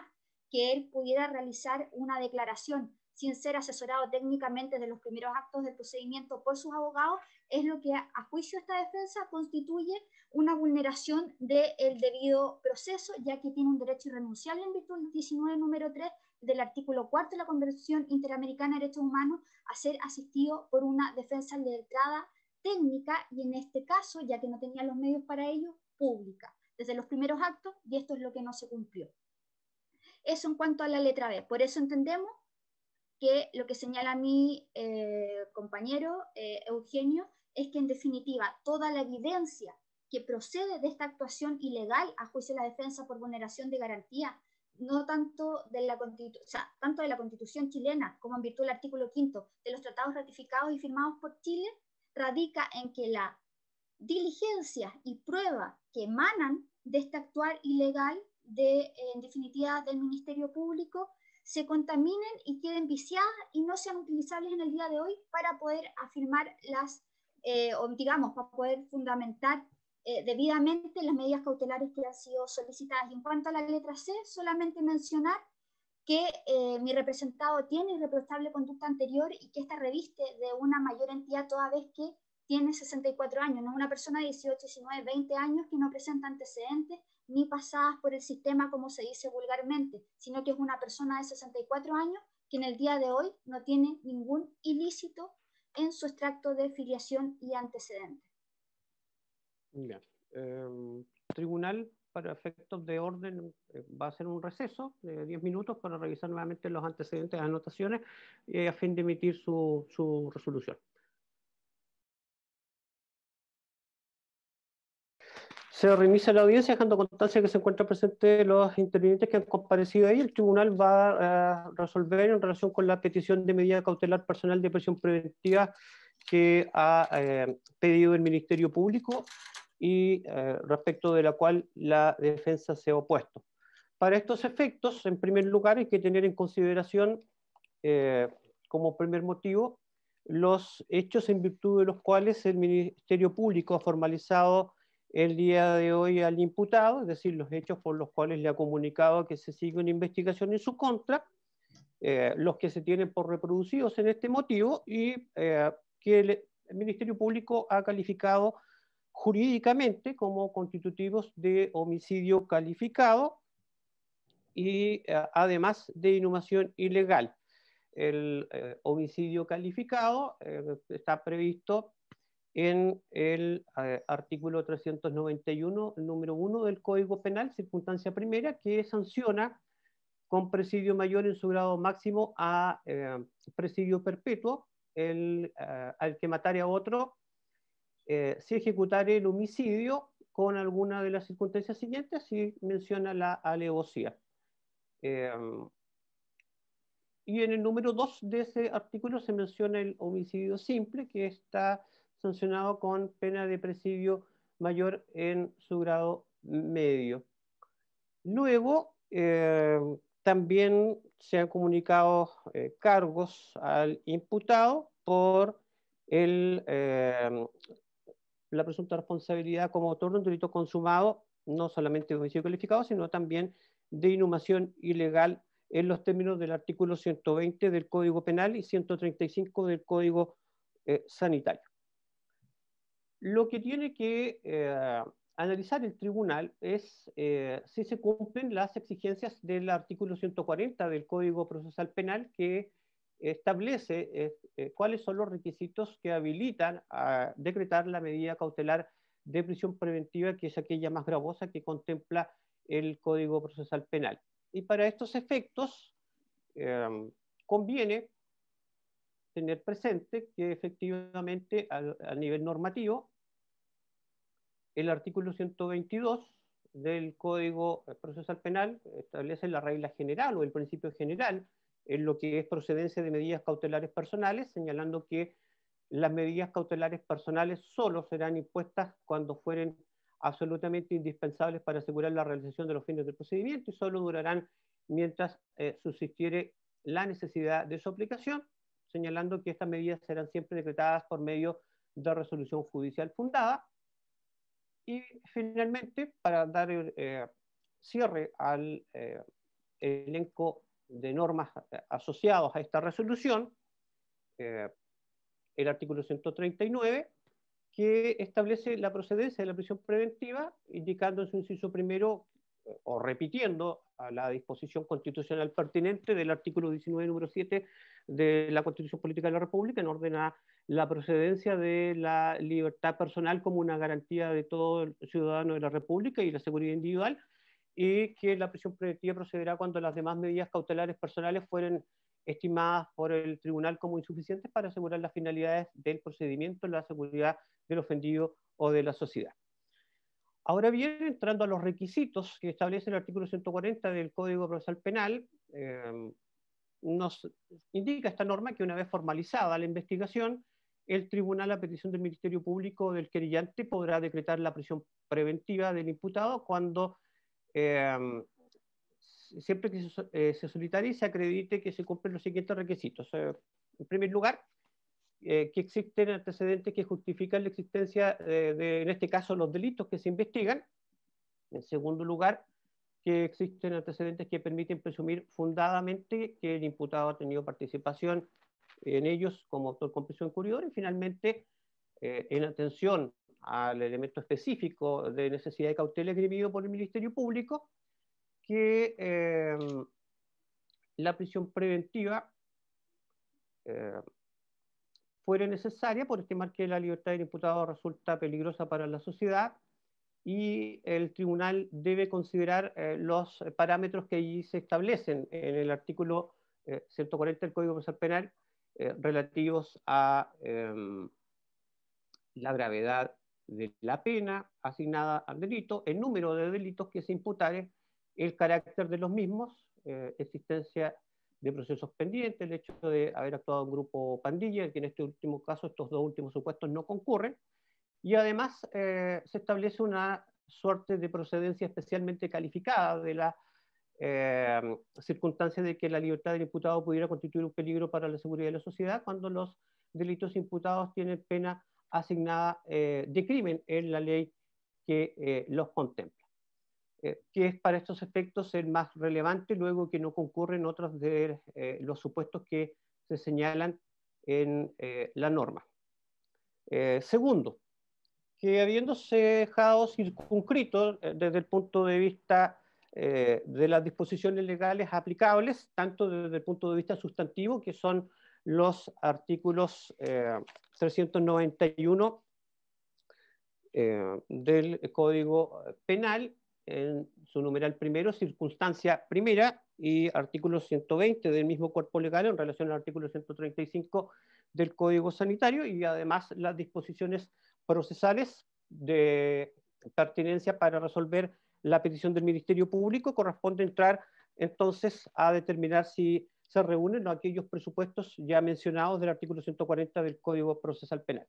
que él pudiera realizar una declaración sin ser asesorado técnicamente de los primeros actos del procedimiento por sus abogados, es lo que a, a juicio de esta defensa constituye una vulneración del debido proceso, ya que tiene un derecho irrenunciable en virtud del diecinueve número tres del artículo cuarto de la Convención Interamericana de Derechos Humanos a ser asistido por una defensa letrada técnica y en este caso, ya que no tenía los medios para ello, pública, desde los primeros actos, y esto es lo que no se cumplió. Eso en cuanto a la letra B. Por eso entendemos que lo que señala mi eh, compañero eh, Eugenio es que en definitiva toda la evidencia que procede de esta actuación ilegal a juicio de la defensa por vulneración de garantía, no tanto de la, Constitu- o sea, tanto de la Constitución chilena como en virtud del artículo quinto de los tratados ratificados y firmados por Chile, radica en que la diligencias y pruebas que emanan de este actuar ilegal de, eh, en definitiva, del Ministerio Público, se contaminen y queden viciadas y no sean utilizables en el día de hoy para poder afirmar las, eh, o digamos, para poder fundamentar eh, debidamente las medidas cautelares que han sido solicitadas. Y en cuanto a la letra C, solamente mencionar que eh, mi representado tiene irreprochable conducta anterior y que esta reviste de una mayor entidad toda vez que tiene sesenta y cuatro años, no es una persona de dieciocho, diecinueve, veinte años que no presenta antecedentes ni pasadas por el sistema como se dice vulgarmente, sino que es una persona de sesenta y cuatro años que en el día de hoy no tiene ningún ilícito en su extracto de filiación y antecedentes. Bien. Eh, tribunal, para efectos de orden, eh, va a hacer un receso de diez minutos para revisar nuevamente los antecedentes, anotaciones, eh, a fin de emitir su, su resolución. Se reinicia la audiencia dejando constancia que se encuentran presentes los intervinientes que han comparecido ahí. El tribunal va a resolver en relación con la petición de medida cautelar personal de prisión preventiva que ha eh, pedido el Ministerio Público y eh, respecto de la cual la defensa se ha opuesto. Para estos efectos, en primer lugar, hay que tener en consideración eh, como primer motivo los hechos en virtud de los cuales el Ministerio Público ha formalizado el día de hoy al imputado, es decir, los hechos por los cuales le ha comunicado que se sigue una investigación en su contra, eh, los que se tienen por reproducidos en este motivo y eh, que el, el Ministerio Público ha calificado jurídicamente como constitutivos de homicidio calificado y eh, además de inhumación ilegal. El eh, homicidio calificado eh, está previsto en el eh, artículo trescientos noventa y uno, número uno del Código Penal, circunstancia primera, que sanciona con presidio mayor en su grado máximo a eh, presidio perpetuo el, eh, al que matare a otro eh, si ejecutare el homicidio con alguna de las circunstancias siguientes, y menciona la alevosía. Eh, y en el número dos de ese artículo se menciona el homicidio simple, que está sancionado con pena de presidio mayor en su grado medio. Luego, eh, también se han comunicado eh, cargos al imputado por el, eh, la presunta responsabilidad como autor de un delito consumado, no solamente de homicidio calificado, sino también de inhumación ilegal en los términos del artículo ciento veinte del Código Penal y ciento treinta y cinco del Código eh, Sanitario. Lo que tiene que eh, analizar el tribunal es eh, si se cumplen las exigencias del artículo ciento cuarenta del Código Procesal Penal, que establece eh, eh, cuáles son los requisitos que habilitan a decretar la medida cautelar de prisión preventiva, que es aquella más gravosa que contempla el Código Procesal Penal. Y para estos efectos eh, conviene tener presente que efectivamente a, a nivel normativo el artículo ciento veintidós del Código Procesal Penal establece la regla general o el principio general en lo que es procedencia de medidas cautelares personales, señalando que las medidas cautelares personales solo serán impuestas cuando fueren absolutamente indispensables para asegurar la realización de los fines del procedimiento y solo durarán mientras eh, subsistiere la necesidad de su aplicación, señalando que estas medidas serán siempre decretadas por medio de resolución judicial fundada. Y finalmente, para dar eh, cierre al, eh, elenco de normas asociados a esta resolución, eh, el artículo ciento treinta y nueve, que establece la procedencia de la prisión preventiva, indicando en su inciso primero, o repitiendo a la disposición constitucional pertinente del artículo diecinueve, número siete de la Constitución Política de la República, en orden a la procedencia de la libertad personal como una garantía de todo ciudadano de la República y la seguridad individual, y que la prisión preventiva procederá cuando las demás medidas cautelares personales fueren estimadas por el tribunal como insuficientes para asegurar las finalidades del procedimiento, la seguridad del ofendido o de la sociedad. Ahora bien, entrando a los requisitos que establece el artículo ciento cuarenta del Código Procesal Penal, eh, nos indica esta norma que una vez formalizada la investigación, el tribunal, a petición del Ministerio Público o del querellante, podrá decretar la prisión preventiva del imputado cuando, eh, siempre que se, eh, se solicite y se acredite que se cumplen los siguientes requisitos. Eh, en primer lugar, Eh, que existen antecedentes que justifican la existencia eh, de, en este caso, los delitos que se investigan. En segundo lugar, que existen antecedentes que permiten presumir fundadamente que el imputado ha tenido participación en ellos como autor, cómplice o encubridor. Y finalmente, eh, en atención al elemento específico de necesidad de cautela esgrimido por el Ministerio Público, que eh, la prisión preventiva eh, fuera necesaria por estimar que la libertad del imputado resulta peligrosa para la sociedad, y el tribunal debe considerar eh, los parámetros que allí se establecen en el artículo eh, ciento cuarenta del Código Procesal Penal eh, relativos a eh, la gravedad de la pena asignada al delito, el número de delitos que se imputaren, el carácter de los mismos, eh, existencia de procesos pendientes, el hecho de haber actuado en grupo pandilla, que en este último caso estos dos últimos supuestos no concurren, y además eh, se establece una suerte de procedencia especialmente calificada de la eh, circunstancia de que la libertad del imputado pudiera constituir un peligro para la seguridad de la sociedad cuando los delitos imputados tienen pena asignada eh, de crimen en la ley que eh, los contempla. Eh, que es para estos efectos el más relevante, luego que no concurren otros de eh, los supuestos que se señalan en eh, la norma. Eh, segundo, que habiéndose dejado circunscrito eh, desde el punto de vista eh, de las disposiciones legales aplicables, tanto desde el punto de vista sustantivo, que son los artículos eh, trescientos noventa y uno eh, del Código Penal, en su numeral primero, circunstancia primera, y artículo ciento veinte del mismo cuerpo legal en relación al artículo ciento treinta y cinco del Código Sanitario, y además las disposiciones procesales de pertinencia para resolver la petición del Ministerio Público, corresponde entrar entonces a determinar si se reúnen aquellos presupuestos ya mencionados del artículo ciento cuarenta del Código Procesal Penal.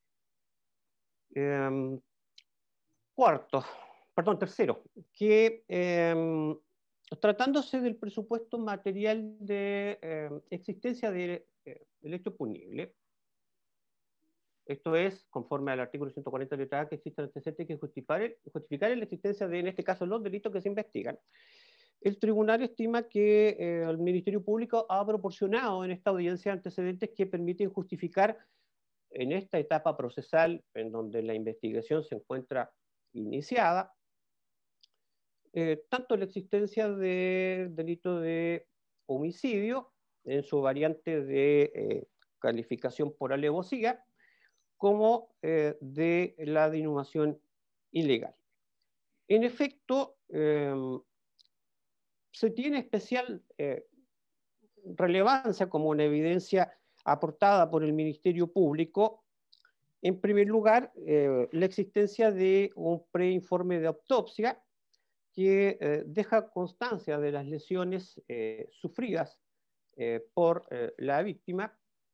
Eh, cuarto, perdón, tercero, que eh, tratándose del presupuesto material de eh, existencia de eh, el hecho punible, esto es, conforme al artículo ciento cuarenta letra A, que existen antecedentes que justificar, justificar la existencia de, en este caso, los delitos que se investigan, el tribunal estima que eh, el Ministerio Público ha proporcionado en esta audiencia antecedentes que permiten justificar en esta etapa procesal, en donde la investigación se encuentra iniciada, eh, tanto la existencia de delito de homicidio, en su variante de eh, calificación por alevosía, como eh, de la de inhumación ilegal. En efecto, eh, se tiene especial eh, relevancia como una evidencia aportada por el Ministerio Público, en primer lugar, eh, la existencia de un preinforme de autopsia que eh, deja constancia de las lesiones eh, sufridas eh, por eh, la víctima,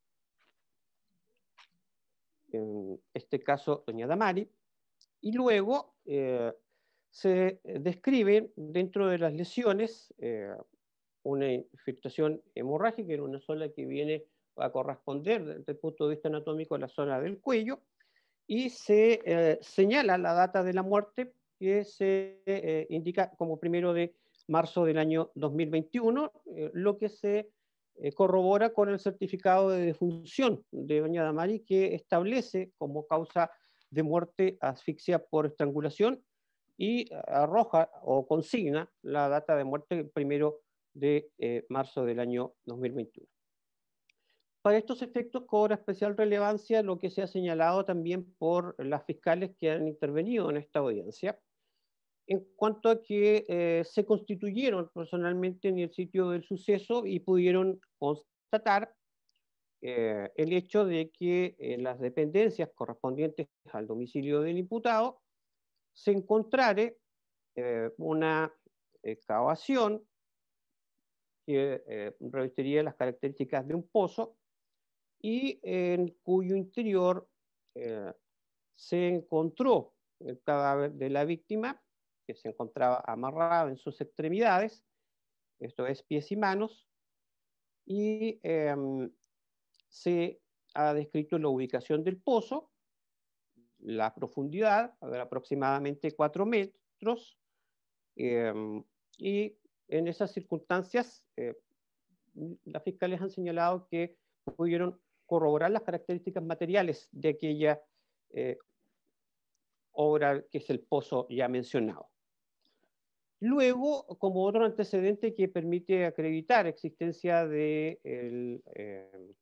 en este caso doña Damari, y luego eh, se describe dentro de las lesiones eh, una infiltración hemorrágica en una zona que viene a corresponder desde el punto de vista anatómico a la zona del cuello, y se eh, señala la data de la muerte, que se eh, indica como primero de marzo del año dos mil veintiuno, eh, lo que se eh, corrobora con el certificado de defunción de doña Damari, que establece como causa de muerte asfixia por estrangulación y arroja o consigna la data de muerte primero de eh, marzo del año dos mil veintiuno. Para estos efectos cobra especial relevancia lo que se ha señalado también por las fiscales que han intervenido en esta audiencia, en cuanto a que eh, se constituyeron personalmente en el sitio del suceso y pudieron constatar eh, el hecho de que eh, las dependencias correspondientes al domicilio del imputado se encontrare eh, una excavación que eh, revestiría las características de un pozo y en cuyo interior eh, se encontró el cadáver de la víctima, que se encontraba amarrado en sus extremidades, esto es pies y manos, y eh, se ha descrito la ubicación del pozo, la profundidad, de aproximadamente cuatro metros, eh, y en esas circunstancias eh, las fiscales han señalado que pudieron corroborar las características materiales de aquella eh, obra que es el pozo ya mencionado. Luego, como otro antecedente que permite acreditar existencia de el, eh,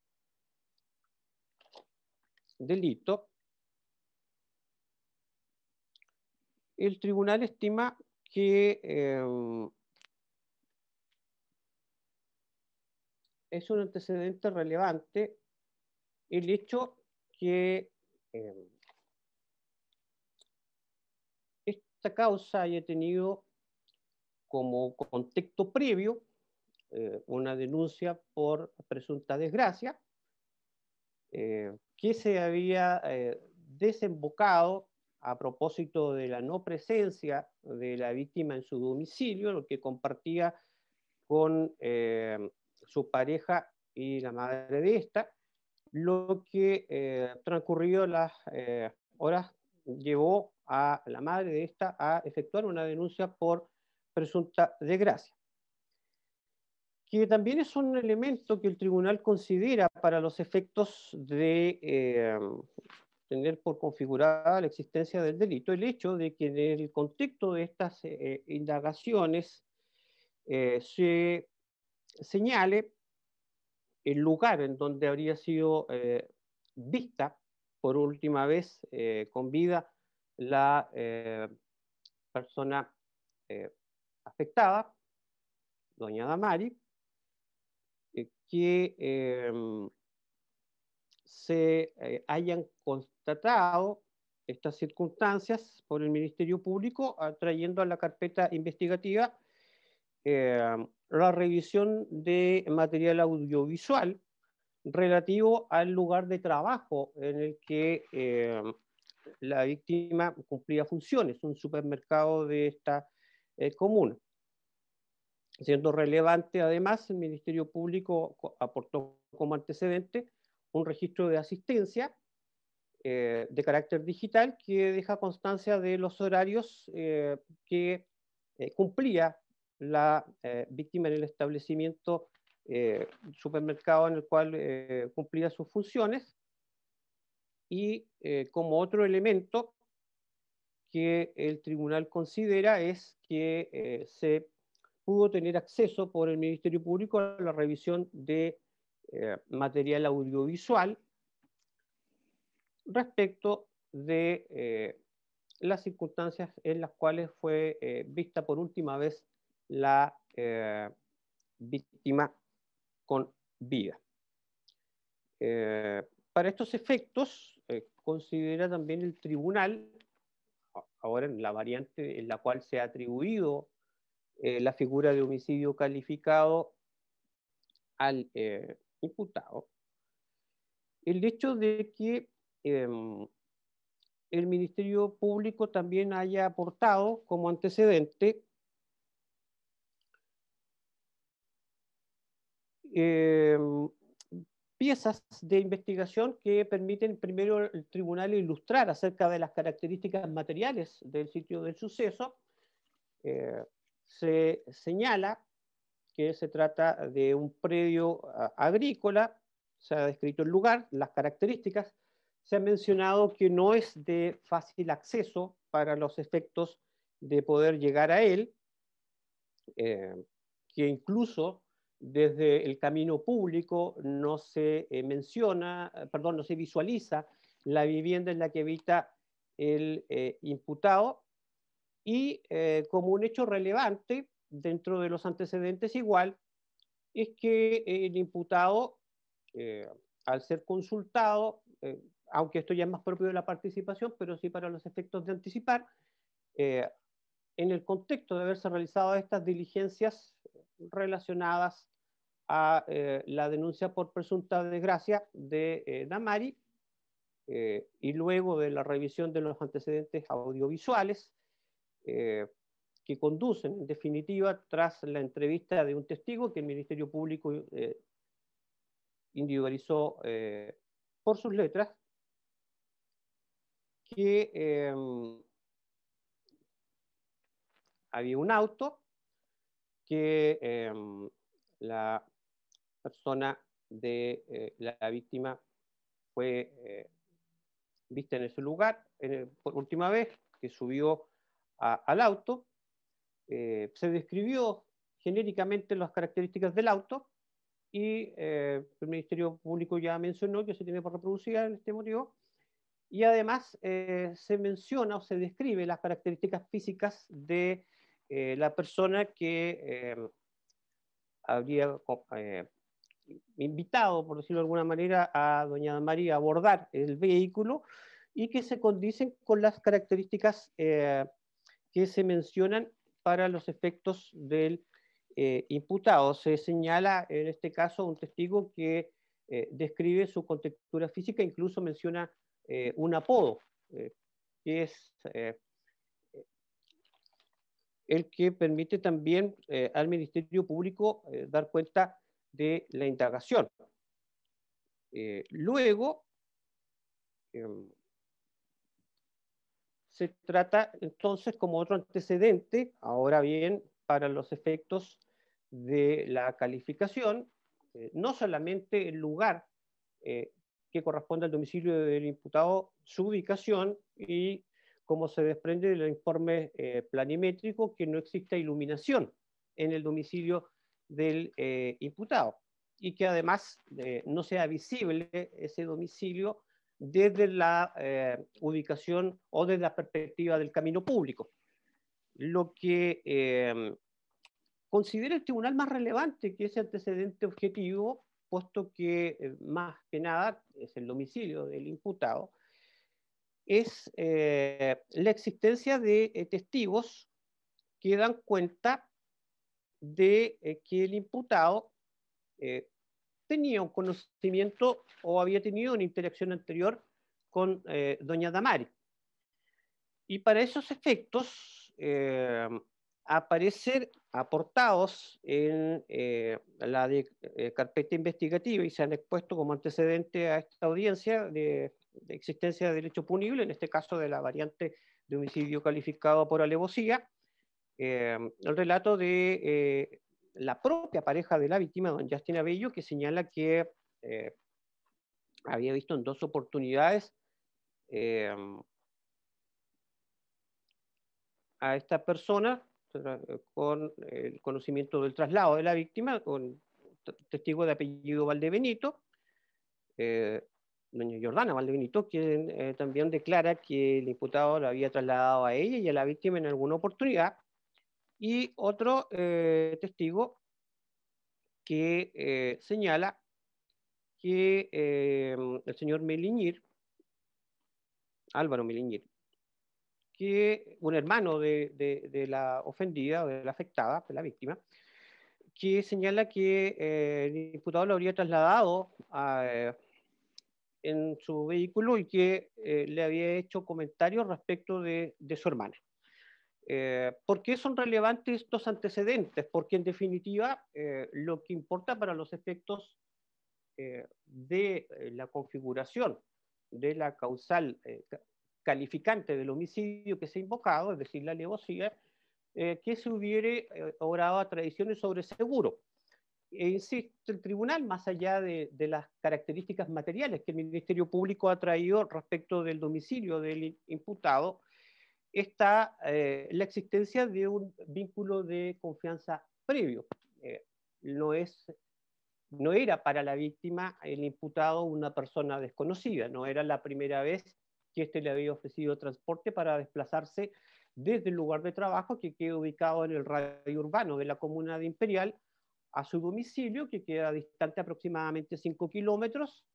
delito, el tribunal estima que eh, es un antecedente relevante el hecho que eh, esta causa haya tenido como contexto previo eh, una denuncia por presunta desgracia eh, que se había eh, desembocado a propósito de la no presencia de la víctima en su domicilio, lo que compartía con eh, su pareja y la madre de esta, lo que eh, transcurrido las eh, horas llevó a la madre de esta a efectuar una denuncia por presunta desgracia, que también es un elemento que el tribunal considera para los efectos de eh, tener por configurada la existencia del delito, el hecho de que en el contexto de estas eh, indagaciones eh, se señale el lugar en donde habría sido eh, vista por última vez eh, con vida la eh, persona eh, afectada, doña Damari, eh, que eh, se eh, hayan constatado estas circunstancias por el Ministerio Público, trayendo a la carpeta investigativa eh, la revisión de material audiovisual relativo al lugar de trabajo en el que eh, la víctima cumplía funciones, un supermercado de esta eh, comuna. Siendo relevante, además, el Ministerio Público aportó como antecedente un registro de asistencia eh, de carácter digital que deja constancia de los horarios eh, que eh, cumplía la eh, víctima en el establecimiento eh, supermercado en el cual eh, cumplía sus funciones, y eh, como otro elemento que el tribunal considera es que eh, se pudo tener acceso por el Ministerio Público a la revisión de eh, material audiovisual respecto de eh, las circunstancias en las cuales fue eh, vista por última vez la eh, víctima con vida. Eh, para estos efectos, eh, considera también el tribunal, ahora en la variante en la cual se ha atribuido eh, la figura de homicidio calificado al eh, imputado, el hecho de que eh, el Ministerio Público también haya aportado como antecedente eh, piezas de investigación que permiten primero al tribunal ilustrar acerca de las características materiales del sitio del suceso, eh, se señala que se trata de un predio agrícola, se ha descrito el lugar, las características, se ha mencionado que no es de fácil acceso para los efectos de poder llegar a él, eh, que incluso desde el camino público no se eh, menciona, perdón, no se visualiza la vivienda en la que habita el eh, imputado, y eh, como un hecho relevante dentro de los antecedentes igual, es que el imputado, eh, al ser consultado, eh, aunque esto ya es más propio de la participación, pero sí para los efectos de anticipar, eh, en el contexto de haberse realizado estas diligencias relacionadas a eh, la denuncia por presunta desgracia de eh, Damari, eh, y luego de la revisión de los antecedentes audiovisuales, eh, que conducen, en definitiva, tras la entrevista de un testigo que el Ministerio Público eh, individualizó eh, por sus letras, que eh, había un auto, que eh, la persona de eh, la víctima fue eh, vista en ese lugar eh, por última vez, que subió a, al auto. Eh, se describió genéricamente las características del auto, y eh, el Ministerio Público ya mencionó que se tiene por reproducida en este motivo, y además eh, se menciona o se describe las características físicas de eh, la persona que eh, habría eh, invitado, por decirlo de alguna manera, a doña Damari a abordar el vehículo, y que se condicen con las características eh, que se mencionan para los efectos del eh, imputado. Se señala en este caso un testigo que eh, describe su contextura física, incluso menciona eh, un apodo, eh, que es eh, el que permite también eh, al Ministerio Público eh, dar cuenta de la indagación. Eh, luego, eh, se trata entonces como otro antecedente, ahora bien, para los efectos de la calificación, eh, no solamente el lugar eh, que corresponde al domicilio del imputado, su ubicación, y como se desprende del informe eh, planimétrico, que no existe iluminación en el domicilio del eh, imputado, y que además eh, no sea visible ese domicilio desde la eh, ubicación o desde la perspectiva del camino público. Lo que eh, considera el tribunal más relevante que ese antecedente objetivo, puesto que eh, más que nada es el domicilio del imputado, es eh, la existencia de eh, testigos que dan cuenta de eh, que el imputado eh, tenía un conocimiento o había tenido una interacción anterior con eh, doña Damari. Y para esos efectos eh, aparecen aportados en eh, la de, eh, carpeta investigativa, y se han expuesto como antecedente a esta audiencia de, de existencia de derecho punible, en este caso de la variante de homicidio calificado por alevosía, eh, el relato de eh, la propia pareja de la víctima, don Justin Abello, que señala que eh, había visto en dos oportunidades eh, a esta persona con el conocimiento del traslado de la víctima, con testigo de apellido Valdebenito, eh, doña Jordana Valdebenito, quien eh, también declara que el imputado la había trasladado a ella y a la víctima en alguna oportunidad, y otro eh, testigo que eh, señala que eh, el señor Meliñir, Álvaro Meliñir, que un hermano de, de, de la ofendida o de la afectada, de la víctima, que señala que eh, el imputado lo habría trasladado a, eh, en su vehículo, y que eh, le había hecho comentarios respecto de, de su hermana. Eh, ¿Por qué son relevantes estos antecedentes? Porque en definitiva eh, lo que importa para los efectos eh, de eh, la configuración de la causal eh, calificante del homicidio que se ha invocado, es decir, la alevosía, eh, que se hubiere eh, obrado a tradiciones sobre seguro. E insisto, el tribunal, más allá de, de las características materiales que el Ministerio Público ha traído respecto del domicilio del imputado, está eh, la existencia de un vínculo de confianza previo. Eh, no, es, no era para la víctima el imputado una persona desconocida, no era la primera vez que éste le había ofrecido transporte para desplazarse desde el lugar de trabajo, que queda ubicado en el radio urbano de la comuna de Imperial, a su domicilio, que queda distante aproximadamente cinco kilómetros,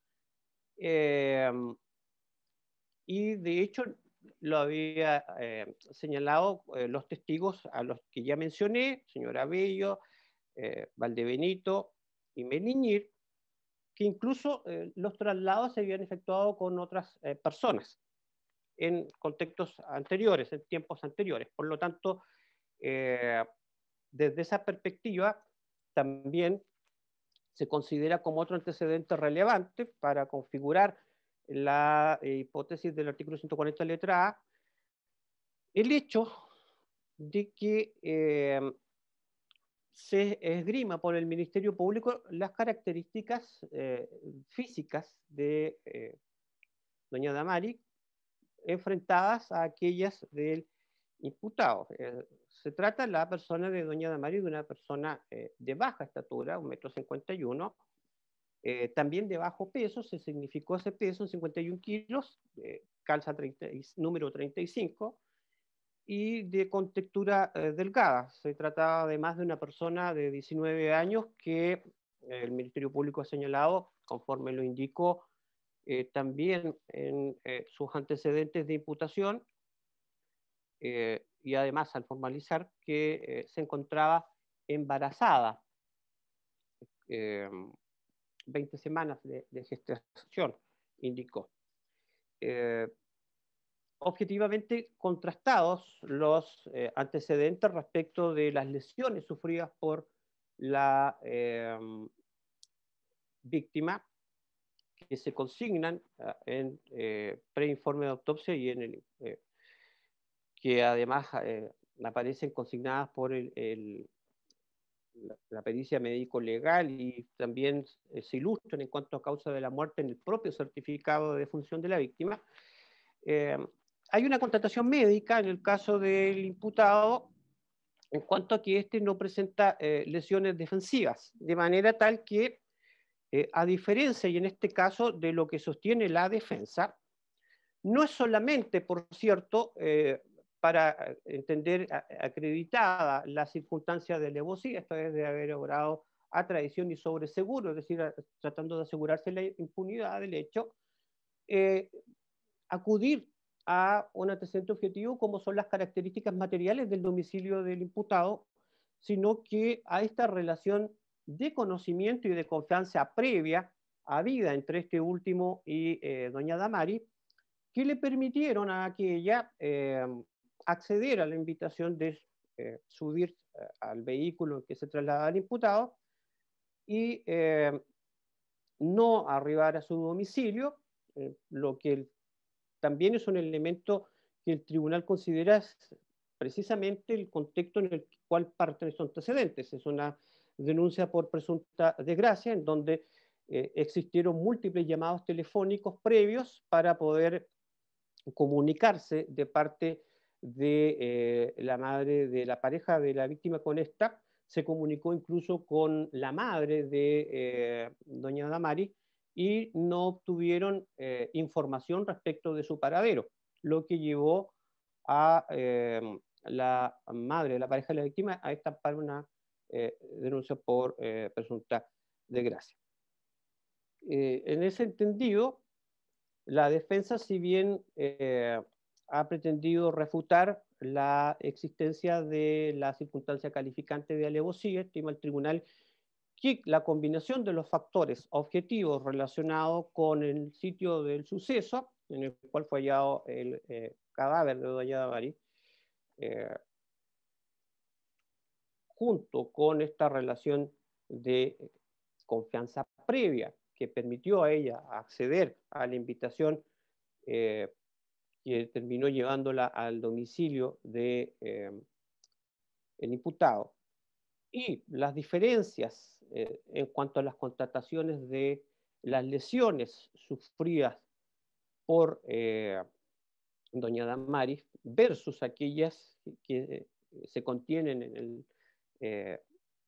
eh, y de hecho lo había eh, señalado eh, los testigos a los que ya mencioné, señora Bello, eh, Valdebenito y Meliñir, que incluso eh, los traslados se habían efectuado con otras eh, personas en contextos anteriores, en tiempos anteriores. Por lo tanto, eh, desde esa perspectiva, también se considera como otro antecedente relevante para configurar la eh, hipótesis del artículo ciento cuarenta letra A, el hecho de que eh, se esgrima por el Ministerio Público las características eh, físicas de eh, doña Damari enfrentadas a aquellas del imputado. Eh, se trata de la persona de doña Damari de una persona eh, de baja estatura, un metro cincuenta y uno, eh, también de bajo peso, se significó ese peso en cincuenta y un kilos, eh, calza treinta, número treinta y cinco, y de contextura eh, delgada. Se trataba además de una persona de diecinueve años que eh, el Ministerio Público ha señalado, conforme lo indicó eh, también en eh, sus antecedentes de imputación, eh, y además al formalizar que eh, se encontraba embarazada, eh, veinte semanas de, de gestación, indicó. Eh, objetivamente contrastados los eh, antecedentes respecto de las lesiones sufridas por la eh, víctima, que se consignan uh, en eh, preinforme de autopsia y en el, eh, que además eh, aparecen consignadas por el, el, la, la pericia médico-legal y también eh, se ilustran en cuanto a causa de la muerte en el propio certificado de defunción de la víctima. Eh, hay una constatación médica en el caso del imputado en cuanto a que éste no presenta eh, lesiones defensivas, de manera tal que, eh, a diferencia, y en este caso, de lo que sostiene la defensa, no es solamente, por cierto, eh, para entender acreditada la circunstancia de alevosía, esto es de haber obrado a traición y sobre seguro, es decir, a, tratando de asegurarse la impunidad del hecho, eh, acudir a un antecedente objetivo como son las características materiales del domicilio del imputado, sino que a esta relación de conocimiento y de confianza previa habida entre este último y eh, doña Damari, que le permitieron a aquella eh, acceder a la invitación de eh, subir eh, al vehículo que se traslada al imputado y eh, no arribar a su domicilio, eh, lo que el, también es un elemento que el tribunal considera precisamente el contexto en el cual parten esos antecedentes. Es una denuncia por presunta desgracia en donde eh, existieron múltiples llamados telefónicos previos para poder comunicarse de parte de eh, la madre de la pareja de la víctima con esta, se comunicó incluso con la madre de eh, doña Damari y no obtuvieron eh, información respecto de su paradero, lo que llevó a eh, la madre de la pareja de la víctima a estampar una eh, denuncia por eh, presunta desgracia. Eh, en ese entendido, la defensa, si bien eh, ha pretendido refutar la existencia de la circunstancia calificante de alevosía, estima el tribunal que la combinación de los factores objetivos relacionados con el sitio del suceso, en el cual fue hallado el eh, cadáver de doña Damari, eh, junto con esta relación de confianza previa que permitió a ella acceder a la invitación eh, que terminó llevándola al domicilio de eh, el imputado, y las diferencias eh, en cuanto a las constataciones de las lesiones sufridas por eh, doña Damaris versus aquellas que eh, se contienen en el, eh,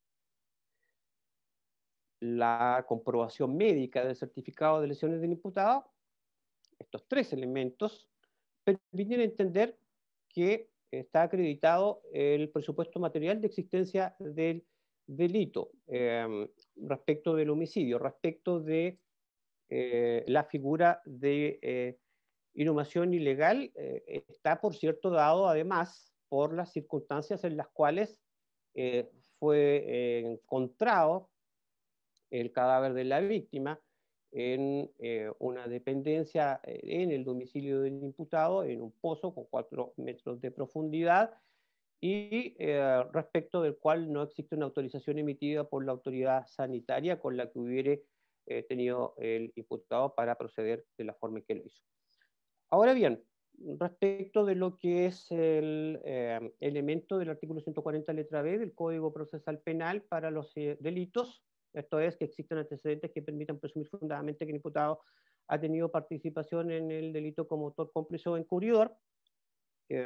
la comprobación médica del certificado de lesiones del imputado, estos tres elementos permiten entender que está acreditado el presupuesto material de existencia del delito eh, respecto del homicidio, respecto de eh, la figura de eh, inhumación ilegal, eh, está, por cierto, dado además por las circunstancias en las cuales eh, fue eh, encontrado el cadáver de la víctima en eh, una dependencia eh, en el domicilio del imputado, en un pozo con cuatro metros de profundidad, y eh, respecto del cual no existe una autorización emitida por la autoridad sanitaria con la que hubiere eh, tenido el imputado para proceder de la forma en que lo hizo. Ahora bien, respecto de lo que es el eh, elemento del artículo ciento cuarenta letra B del Código Procesal Penal para los eh, delitos, esto es que existen antecedentes que permitan presumir fundadamente que el imputado ha tenido participación en el delito como autor, cómplice o encubridor, eh,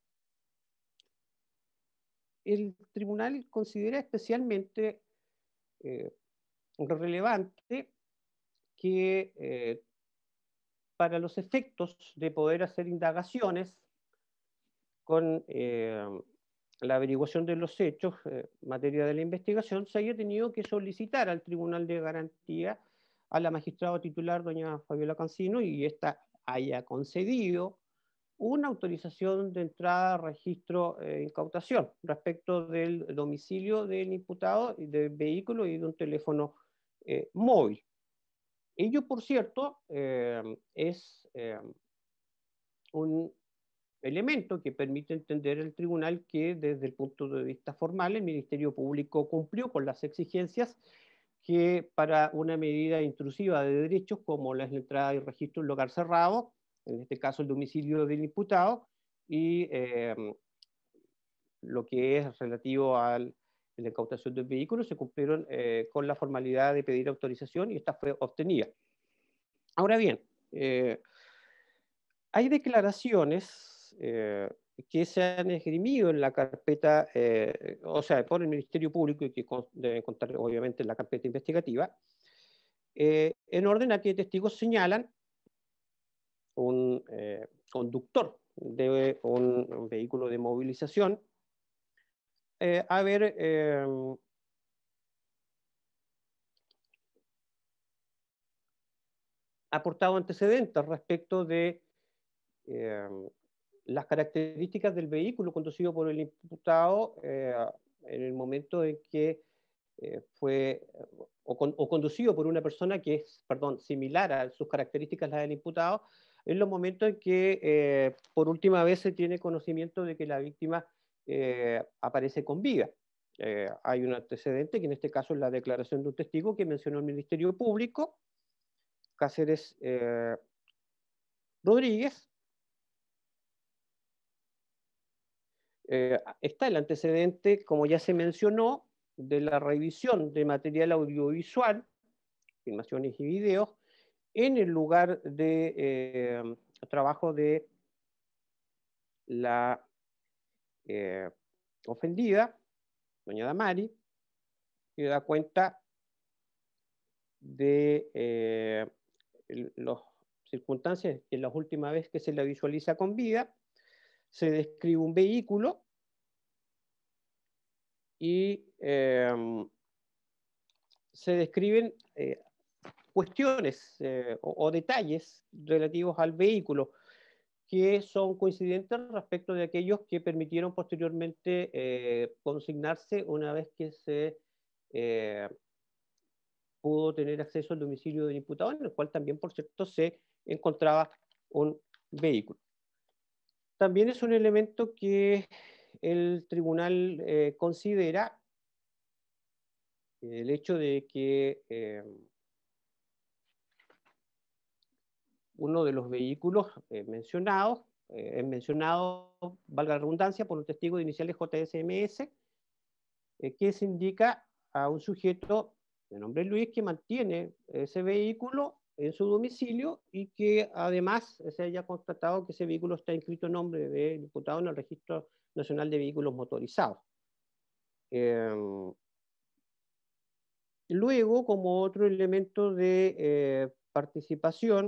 el tribunal considera especialmente eh, relevante que eh, para los efectos de poder hacer indagaciones con eh, la averiguación de los hechos en eh, materia de la investigación, se haya tenido que solicitar al Tribunal de Garantía a la magistrada titular, doña Fabiola Cancino, y ésta haya concedido una autorización de entrada, registro e eh, incautación respecto del domicilio del imputado, del vehículo y de un teléfono eh, móvil. Ello, por cierto, eh, es eh, un elemento que permite entender el tribunal que desde el punto de vista formal el Ministerio Público cumplió con las exigencias que para una medida intrusiva de derechos como la entrada y registro en lugar cerrado, en este caso el domicilio del imputado, y eh, lo que es relativo a la incautación del vehículo, se cumplieron eh, con la formalidad de pedir autorización y esta fue obtenida. Ahora bien, eh, hay declaraciones eh, que se han esgrimido en la carpeta, eh, o sea, por el Ministerio Público y que deben contar obviamente en la carpeta investigativa, eh, en orden a que testigos señalan un eh, conductor de un, un vehículo de movilización eh, haber eh, aportado antecedentes respecto de eh, las características del vehículo conducido por el imputado eh, en el momento en que eh, fue o, con, o conducido por una persona que es, perdón, similar a sus características las del imputado, en los momentos en que eh, por última vez se tiene conocimiento de que la víctima eh, aparece con vida. Eh, hay un antecedente que en este caso es la declaración de un testigo que mencionó el Ministerio Público, Cáceres eh, Rodríguez. Eh, está el antecedente, como ya se mencionó, de la revisión de material audiovisual, filmaciones y videos, en el lugar de eh, trabajo de la eh, ofendida, doña Damari, que da cuenta de eh, las circunstancias que la última vez que se la visualiza con vida, se describe un vehículo y eh, se describen eh, cuestiones eh, o, o detalles relativos al vehículo que son coincidentes respecto de aquellos que permitieron posteriormente eh, consignarse una vez que se eh, pudo tener acceso al domicilio del imputado, en el cual también, por cierto, se encontraba un vehículo. También es un elemento que el tribunal eh, considera el hecho de que eh, uno de los vehículos eh, mencionados eh, es mencionado, valga la redundancia, por un testigo de iniciales J S M S, eh, que se indica a un sujeto de nombre Luis que mantiene ese vehículo en su domicilio y que además se haya constatado que ese vehículo está inscrito en nombre del imputado en el Registro Nacional de Vehículos Motorizados. Eh, luego, como otro elemento de eh, participación,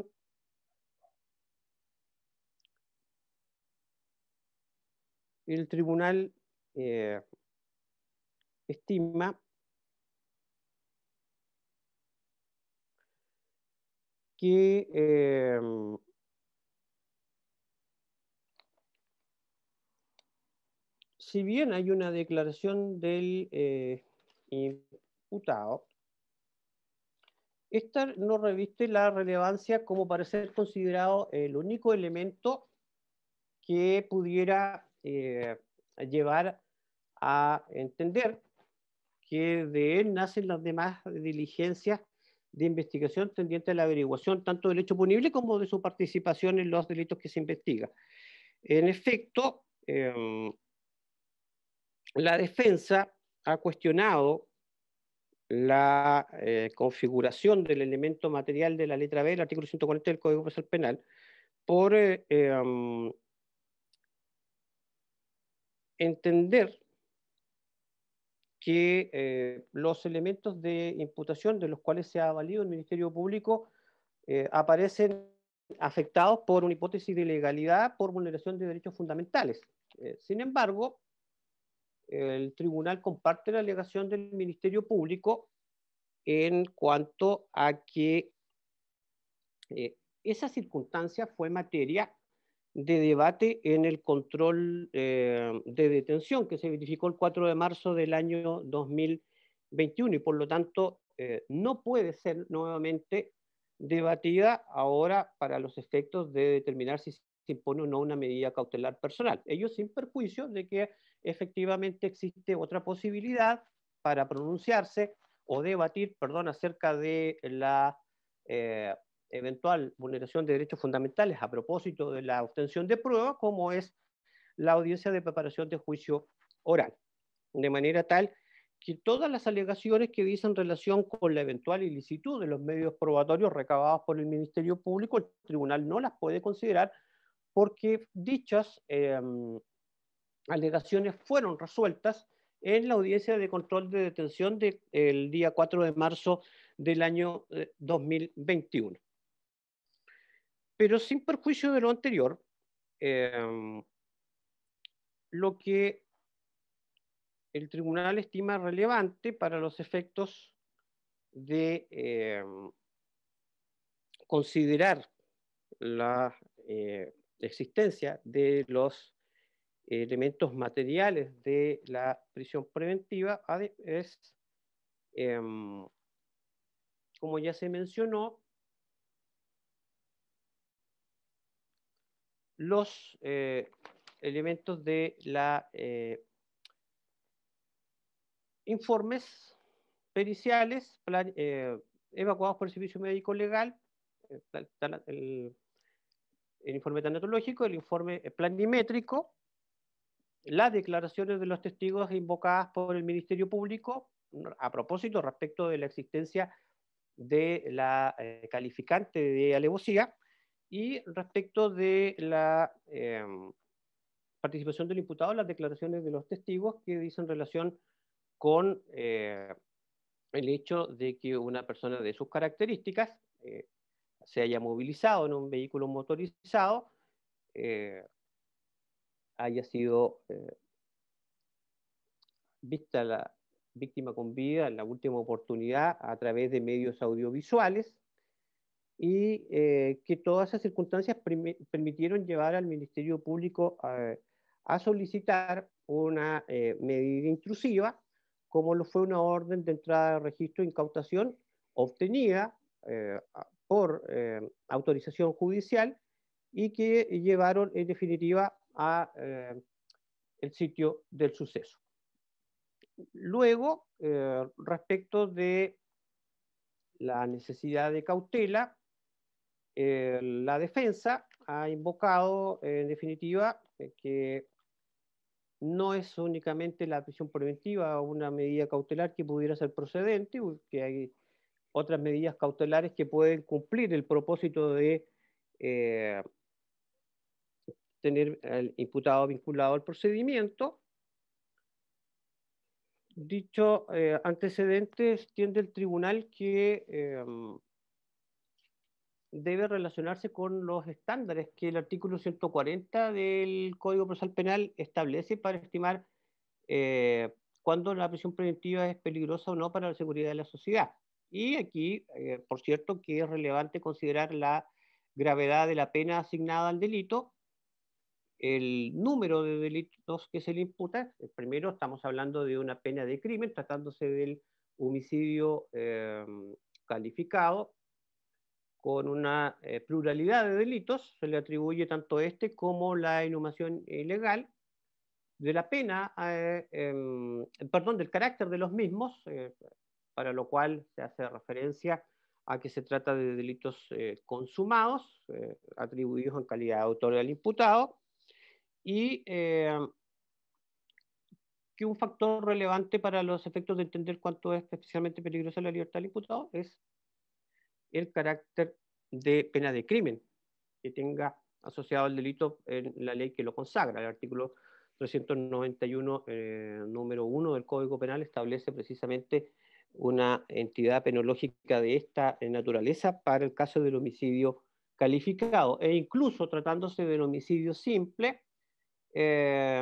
el tribunal eh, estima que eh, si bien hay una declaración del eh, imputado, esta no reviste la relevancia como para ser considerado el único elemento que pudiera eh, llevar a entender que de él nacen las demás diligencias de investigación tendiente a la averiguación tanto del hecho punible como de su participación en los delitos que se investiga. En efecto, eh, la defensa ha cuestionado la eh, configuración del elemento material de la letra B del artículo ciento cuarenta del Código Procesal Penal por eh, eh, entender que eh, los elementos de imputación de los cuales se ha valido el Ministerio Público eh, aparecen afectados por una hipótesis de ilegalidad por vulneración de derechos fundamentales. Eh, sin embargo, el tribunal comparte la alegación del Ministerio Público en cuanto a que eh, esa circunstancia fue materia de debate en el control eh, de detención que se verificó el cuatro de marzo del año dos mil veintiuno y por lo tanto eh, no puede ser nuevamente debatida ahora para los efectos de determinar si se impone o no una medida cautelar personal. Ello sin perjuicio de que efectivamente existe otra posibilidad para pronunciarse o debatir, perdón, acerca de la eh, eventual vulneración de derechos fundamentales a propósito de la obtención de pruebas, como es la audiencia de preparación de juicio oral. De manera tal que todas las alegaciones que dicen relación con la eventual ilicitud de los medios probatorios recabados por el Ministerio Público, el tribunal no las puede considerar porque dichas eh, alegaciones fueron resueltas en la audiencia de control de detención del de, día cuatro de marzo del año eh, dos mil veintiuno. Pero sin perjuicio de lo anterior, eh, lo que el tribunal estima relevante para los efectos de eh, considerar la eh, existencia de los elementos materiales de la prisión preventiva es, eh, como ya se mencionó, los eh, elementos de la eh, informes periciales plan, eh, evacuados por el Servicio Médico Legal, eh, el, el informe tanatológico, el informe planimétrico, las declaraciones de los testigos invocadas por el Ministerio Público a propósito respecto de la existencia de la eh, calificante de alevosía y respecto de la eh, participación del imputado en las declaraciones de los testigos que dicen relación con eh, el hecho de que una persona de sus características eh, se haya movilizado en un vehículo motorizado, eh, haya sido eh, vista la víctima con vida en la última oportunidad a través de medios audiovisuales y eh, que todas esas circunstancias permitieron llevar al Ministerio Público a, a solicitar una eh, medida intrusiva, como lo fue una orden de entrada de registro e incautación obtenida eh, por eh, autorización judicial y que llevaron en definitiva a eh, el sitio del suceso. Luego, eh, respecto de la necesidad de cautela, eh, la defensa ha invocado, eh, en definitiva, eh, que no es únicamente la prisión preventiva o una medida cautelar que pudiera ser procedente, porque hay otras medidas cautelares que pueden cumplir el propósito de eh, tener al imputado vinculado al procedimiento. Dicho eh, antecedente, entiende el tribunal que eh, debe relacionarse con los estándares que el artículo ciento cuarenta del Código Procesal Penal establece para estimar eh, cuándo la prisión preventiva es peligrosa o no para la seguridad de la sociedad. Y aquí, eh, por cierto, que es relevante considerar la gravedad de la pena asignada al delito, el número de delitos que se le imputa. Primero, estamos hablando de una pena de crimen, tratándose del homicidio eh, calificado, con una eh, pluralidad de delitos, se le atribuye tanto este como la inhumación ilegal, de la pena, eh, eh, perdón, del carácter de los mismos, eh, para lo cual se hace referencia a que se trata de delitos eh, consumados, eh, atribuidos en calidad de autor del imputado, y eh, que un factor relevante para los efectos de entender cuánto es especialmente peligrosa la libertad del imputado es el carácter de pena de crimen que tenga asociado al delito en la ley que lo consagra. El artículo trescientos noventa y uno, eh, número uno del Código Penal, establece precisamente una entidad penológica de esta naturaleza para el caso del homicidio calificado, e incluso tratándose del homicidio simple, eh,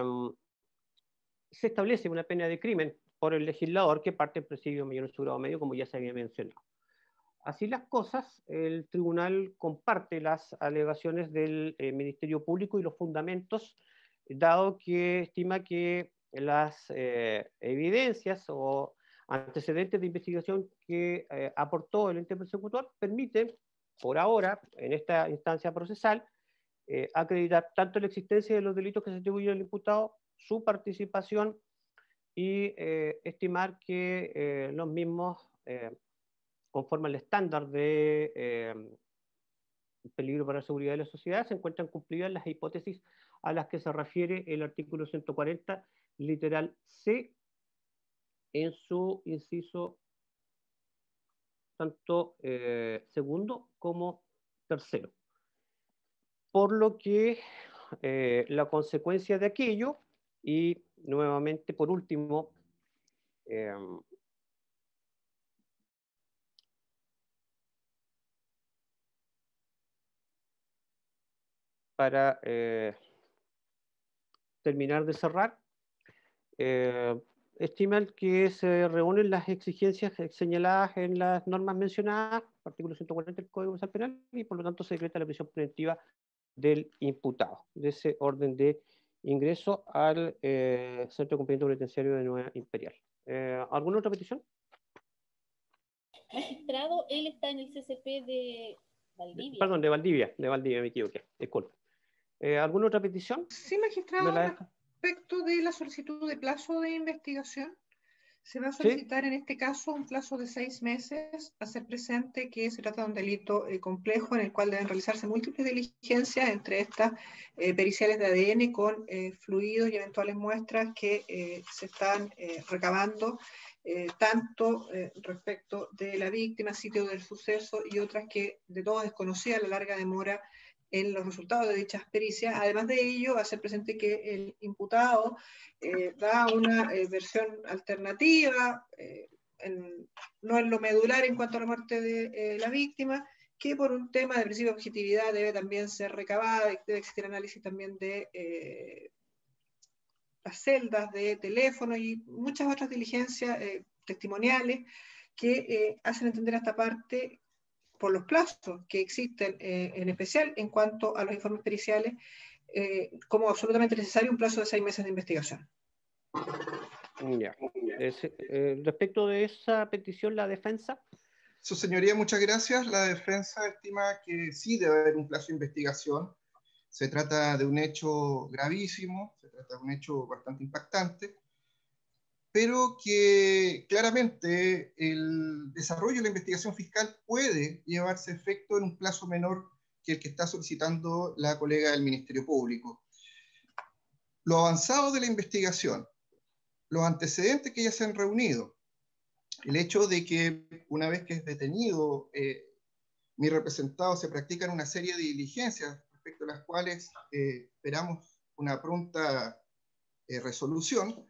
se establece una pena de crimen por el legislador que parte en presidio mayor en su grado medio, como ya se había mencionado. Así las cosas, el tribunal comparte las alegaciones del eh, Ministerio Público y los fundamentos, dado que estima que las eh, evidencias o antecedentes de investigación que eh, aportó el ente persecutor permiten, por ahora, en esta instancia procesal, eh, acreditar tanto la existencia de los delitos que se atribuyen al imputado, su participación y eh, estimar que eh, los mismos eh, conforme al estándar de eh, peligro para la seguridad de la sociedad, se encuentran cumplidas las hipótesis a las que se refiere el artículo ciento cuarenta, literal C, en su inciso tanto eh, segundo como tercero. Por lo que eh, la consecuencia de aquello, y nuevamente por último, eh, para eh, terminar de cerrar, eh, estiman que se reúnen las exigencias señaladas en las normas mencionadas, artículo ciento cuarenta del Código Procesal Penal, y por lo tanto se decreta la prisión preventiva del imputado, de ese orden de ingreso al eh, Centro de Cumplimiento Penitenciario de Nueva Imperial. Eh, ¿Alguna otra petición? Magistrado, él está en el C C P de Valdivia. Perdón, de Valdivia, de Valdivia, me equivoqué, disculpe. Eh, ¿Alguna otra petición? Sí, magistrado, respecto de la solicitud de plazo de investigación, se va a solicitar ¿Sí? en este caso un plazo de seis meses, hacer presente que se trata de un delito eh, complejo en el cual deben realizarse múltiples diligencias, entre estas eh, periciales de A D N con eh, fluidos y eventuales muestras que eh, se están eh, recabando, eh, tanto eh, respecto de la víctima, sitio del suceso y otras que de todo desconocía la larga demora en los resultados de dichas pericias. Además de ello, hacer presente que el imputado eh, da una eh, versión alternativa, eh, en, no en lo medular en cuanto a la muerte de eh, la víctima, que por un tema de principio de objetividad debe también ser recabada, debe existir análisis también de eh, las celdas de teléfono y muchas otras diligencias eh, testimoniales que eh, hacen entender a esta parte por los plazos que existen, eh, en especial en cuanto a los informes periciales, eh, como absolutamente necesario un plazo de seis meses de investigación. Ya. Es, eh, respecto de esa petición, la defensa. Su señoría, muchas gracias. La defensa estima que sí debe haber un plazo de investigación. Se trata de un hecho gravísimo, se trata de un hecho bastante impactante, pero que claramente el desarrollo de la investigación fiscal puede llevarse a efecto en un plazo menor que el que está solicitando la colega del Ministerio Público. lo avanzado de la investigación, los antecedentes que ya se han reunido, el hecho de que una vez que es detenido, eh, mi representado se practican una serie de diligencias respecto a las cuales eh, esperamos una pronta eh, resolución,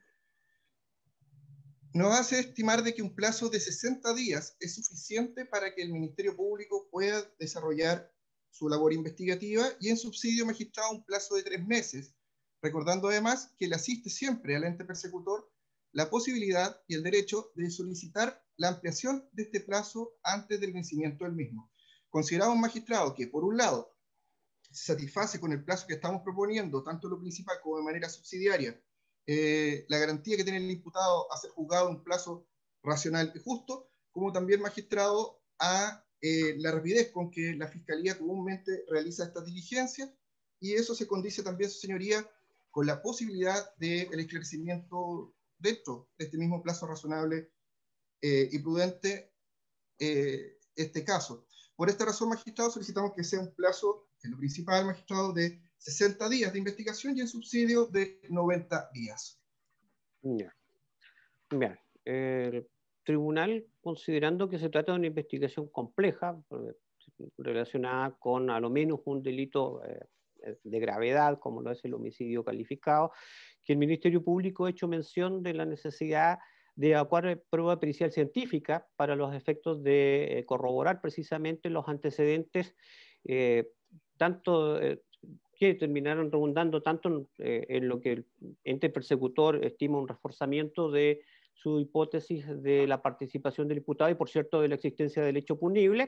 nos hace estimar de que un plazo de sesenta días es suficiente para que el Ministerio Público pueda desarrollar su labor investigativa y en subsidio magistrado un plazo de tres meses, recordando además que le asiste siempre al ente persecutor la posibilidad y el derecho de solicitar la ampliación de este plazo antes del vencimiento del mismo. Consideramos, magistrado, que por un lado se satisface con el plazo que estamos proponiendo, tanto lo principal como de manera subsidiaria, eh, la garantía que tiene el imputado a ser juzgado en un plazo racional y justo, como también, magistrado, a eh, la rapidez con que la Fiscalía comúnmente realiza estas diligencias, y eso se condice también, su señoría, con la posibilidad del esclarecimiento dentro de este mismo plazo razonable eh, y prudente eh, este caso. Por esta razón, magistrado, solicitamos que sea un plazo, en lo principal, magistrado, de sesenta días de investigación y en subsidio de noventa días. Ya. Bien. El tribunal, considerando que se trata de una investigación compleja, relacionada con a lo menos un delito eh, de gravedad, como lo es el homicidio calificado, que el Ministerio Público ha hecho mención de la necesidad de evacuar prueba pericial científica para los efectos de eh, corroborar precisamente los antecedentes, eh, tanto eh, que terminaron redundando tanto en, eh, en lo que el ente persecutor estima un reforzamiento de su hipótesis de la participación del imputado y, por cierto, de la existencia del hecho punible,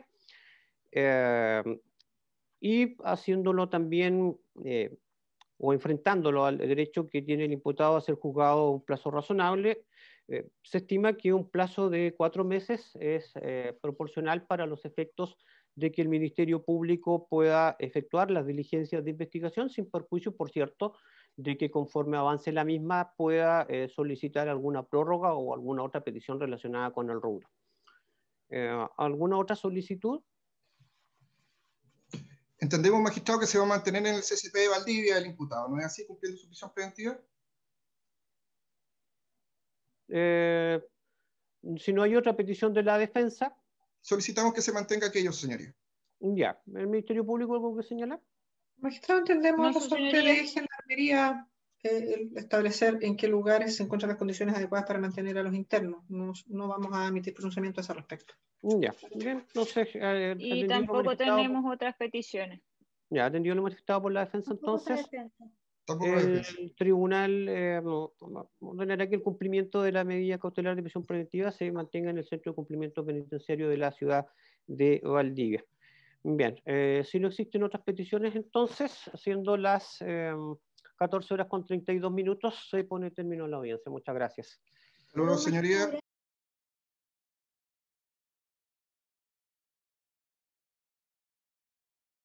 eh, y haciéndolo también eh, o enfrentándolo al derecho que tiene el imputado a ser juzgado a un plazo razonable. Eh, se estima que un plazo de cuatro meses es eh, proporcional para los efectos de que el Ministerio Público pueda efectuar las diligencias de investigación, sin perjuicio, por cierto, de que conforme avance la misma pueda eh, solicitar alguna prórroga o alguna otra petición relacionada con el rubro. Eh, ¿Alguna otra solicitud? Entendemos, magistrado, que se va a mantener en el C C P de Valdivia el imputado, ¿no es así, cumpliendo su prisión preventiva? Eh, si no hay otra petición de la defensa, solicitamos que se mantenga aquello, señoría. Ya, ¿el Ministerio Público algo que señalar? Magistrado, entendemos No, el su resorte señoría. de Gendarmería, eh, el establecer en qué lugares se encuentran las condiciones adecuadas para mantener a los internos. No, no vamos a emitir pronunciamiento a ese respecto. Ya, bien, entonces... Eh, Y tampoco tenemos por... otras peticiones. Ya, atendido lo manifestado por la defensa, Tampoco entonces... defensa. El defensa. tribunal eh, ordenará que el cumplimiento de la medida cautelar de prisión preventiva se mantenga en el centro de cumplimiento penitenciario de la ciudad de Valdivia. Bien, eh, si no existen otras peticiones, entonces, siendo las eh, catorce horas con treinta y dos minutos, se pone término a la audiencia. Muchas gracias. Luego, señoría.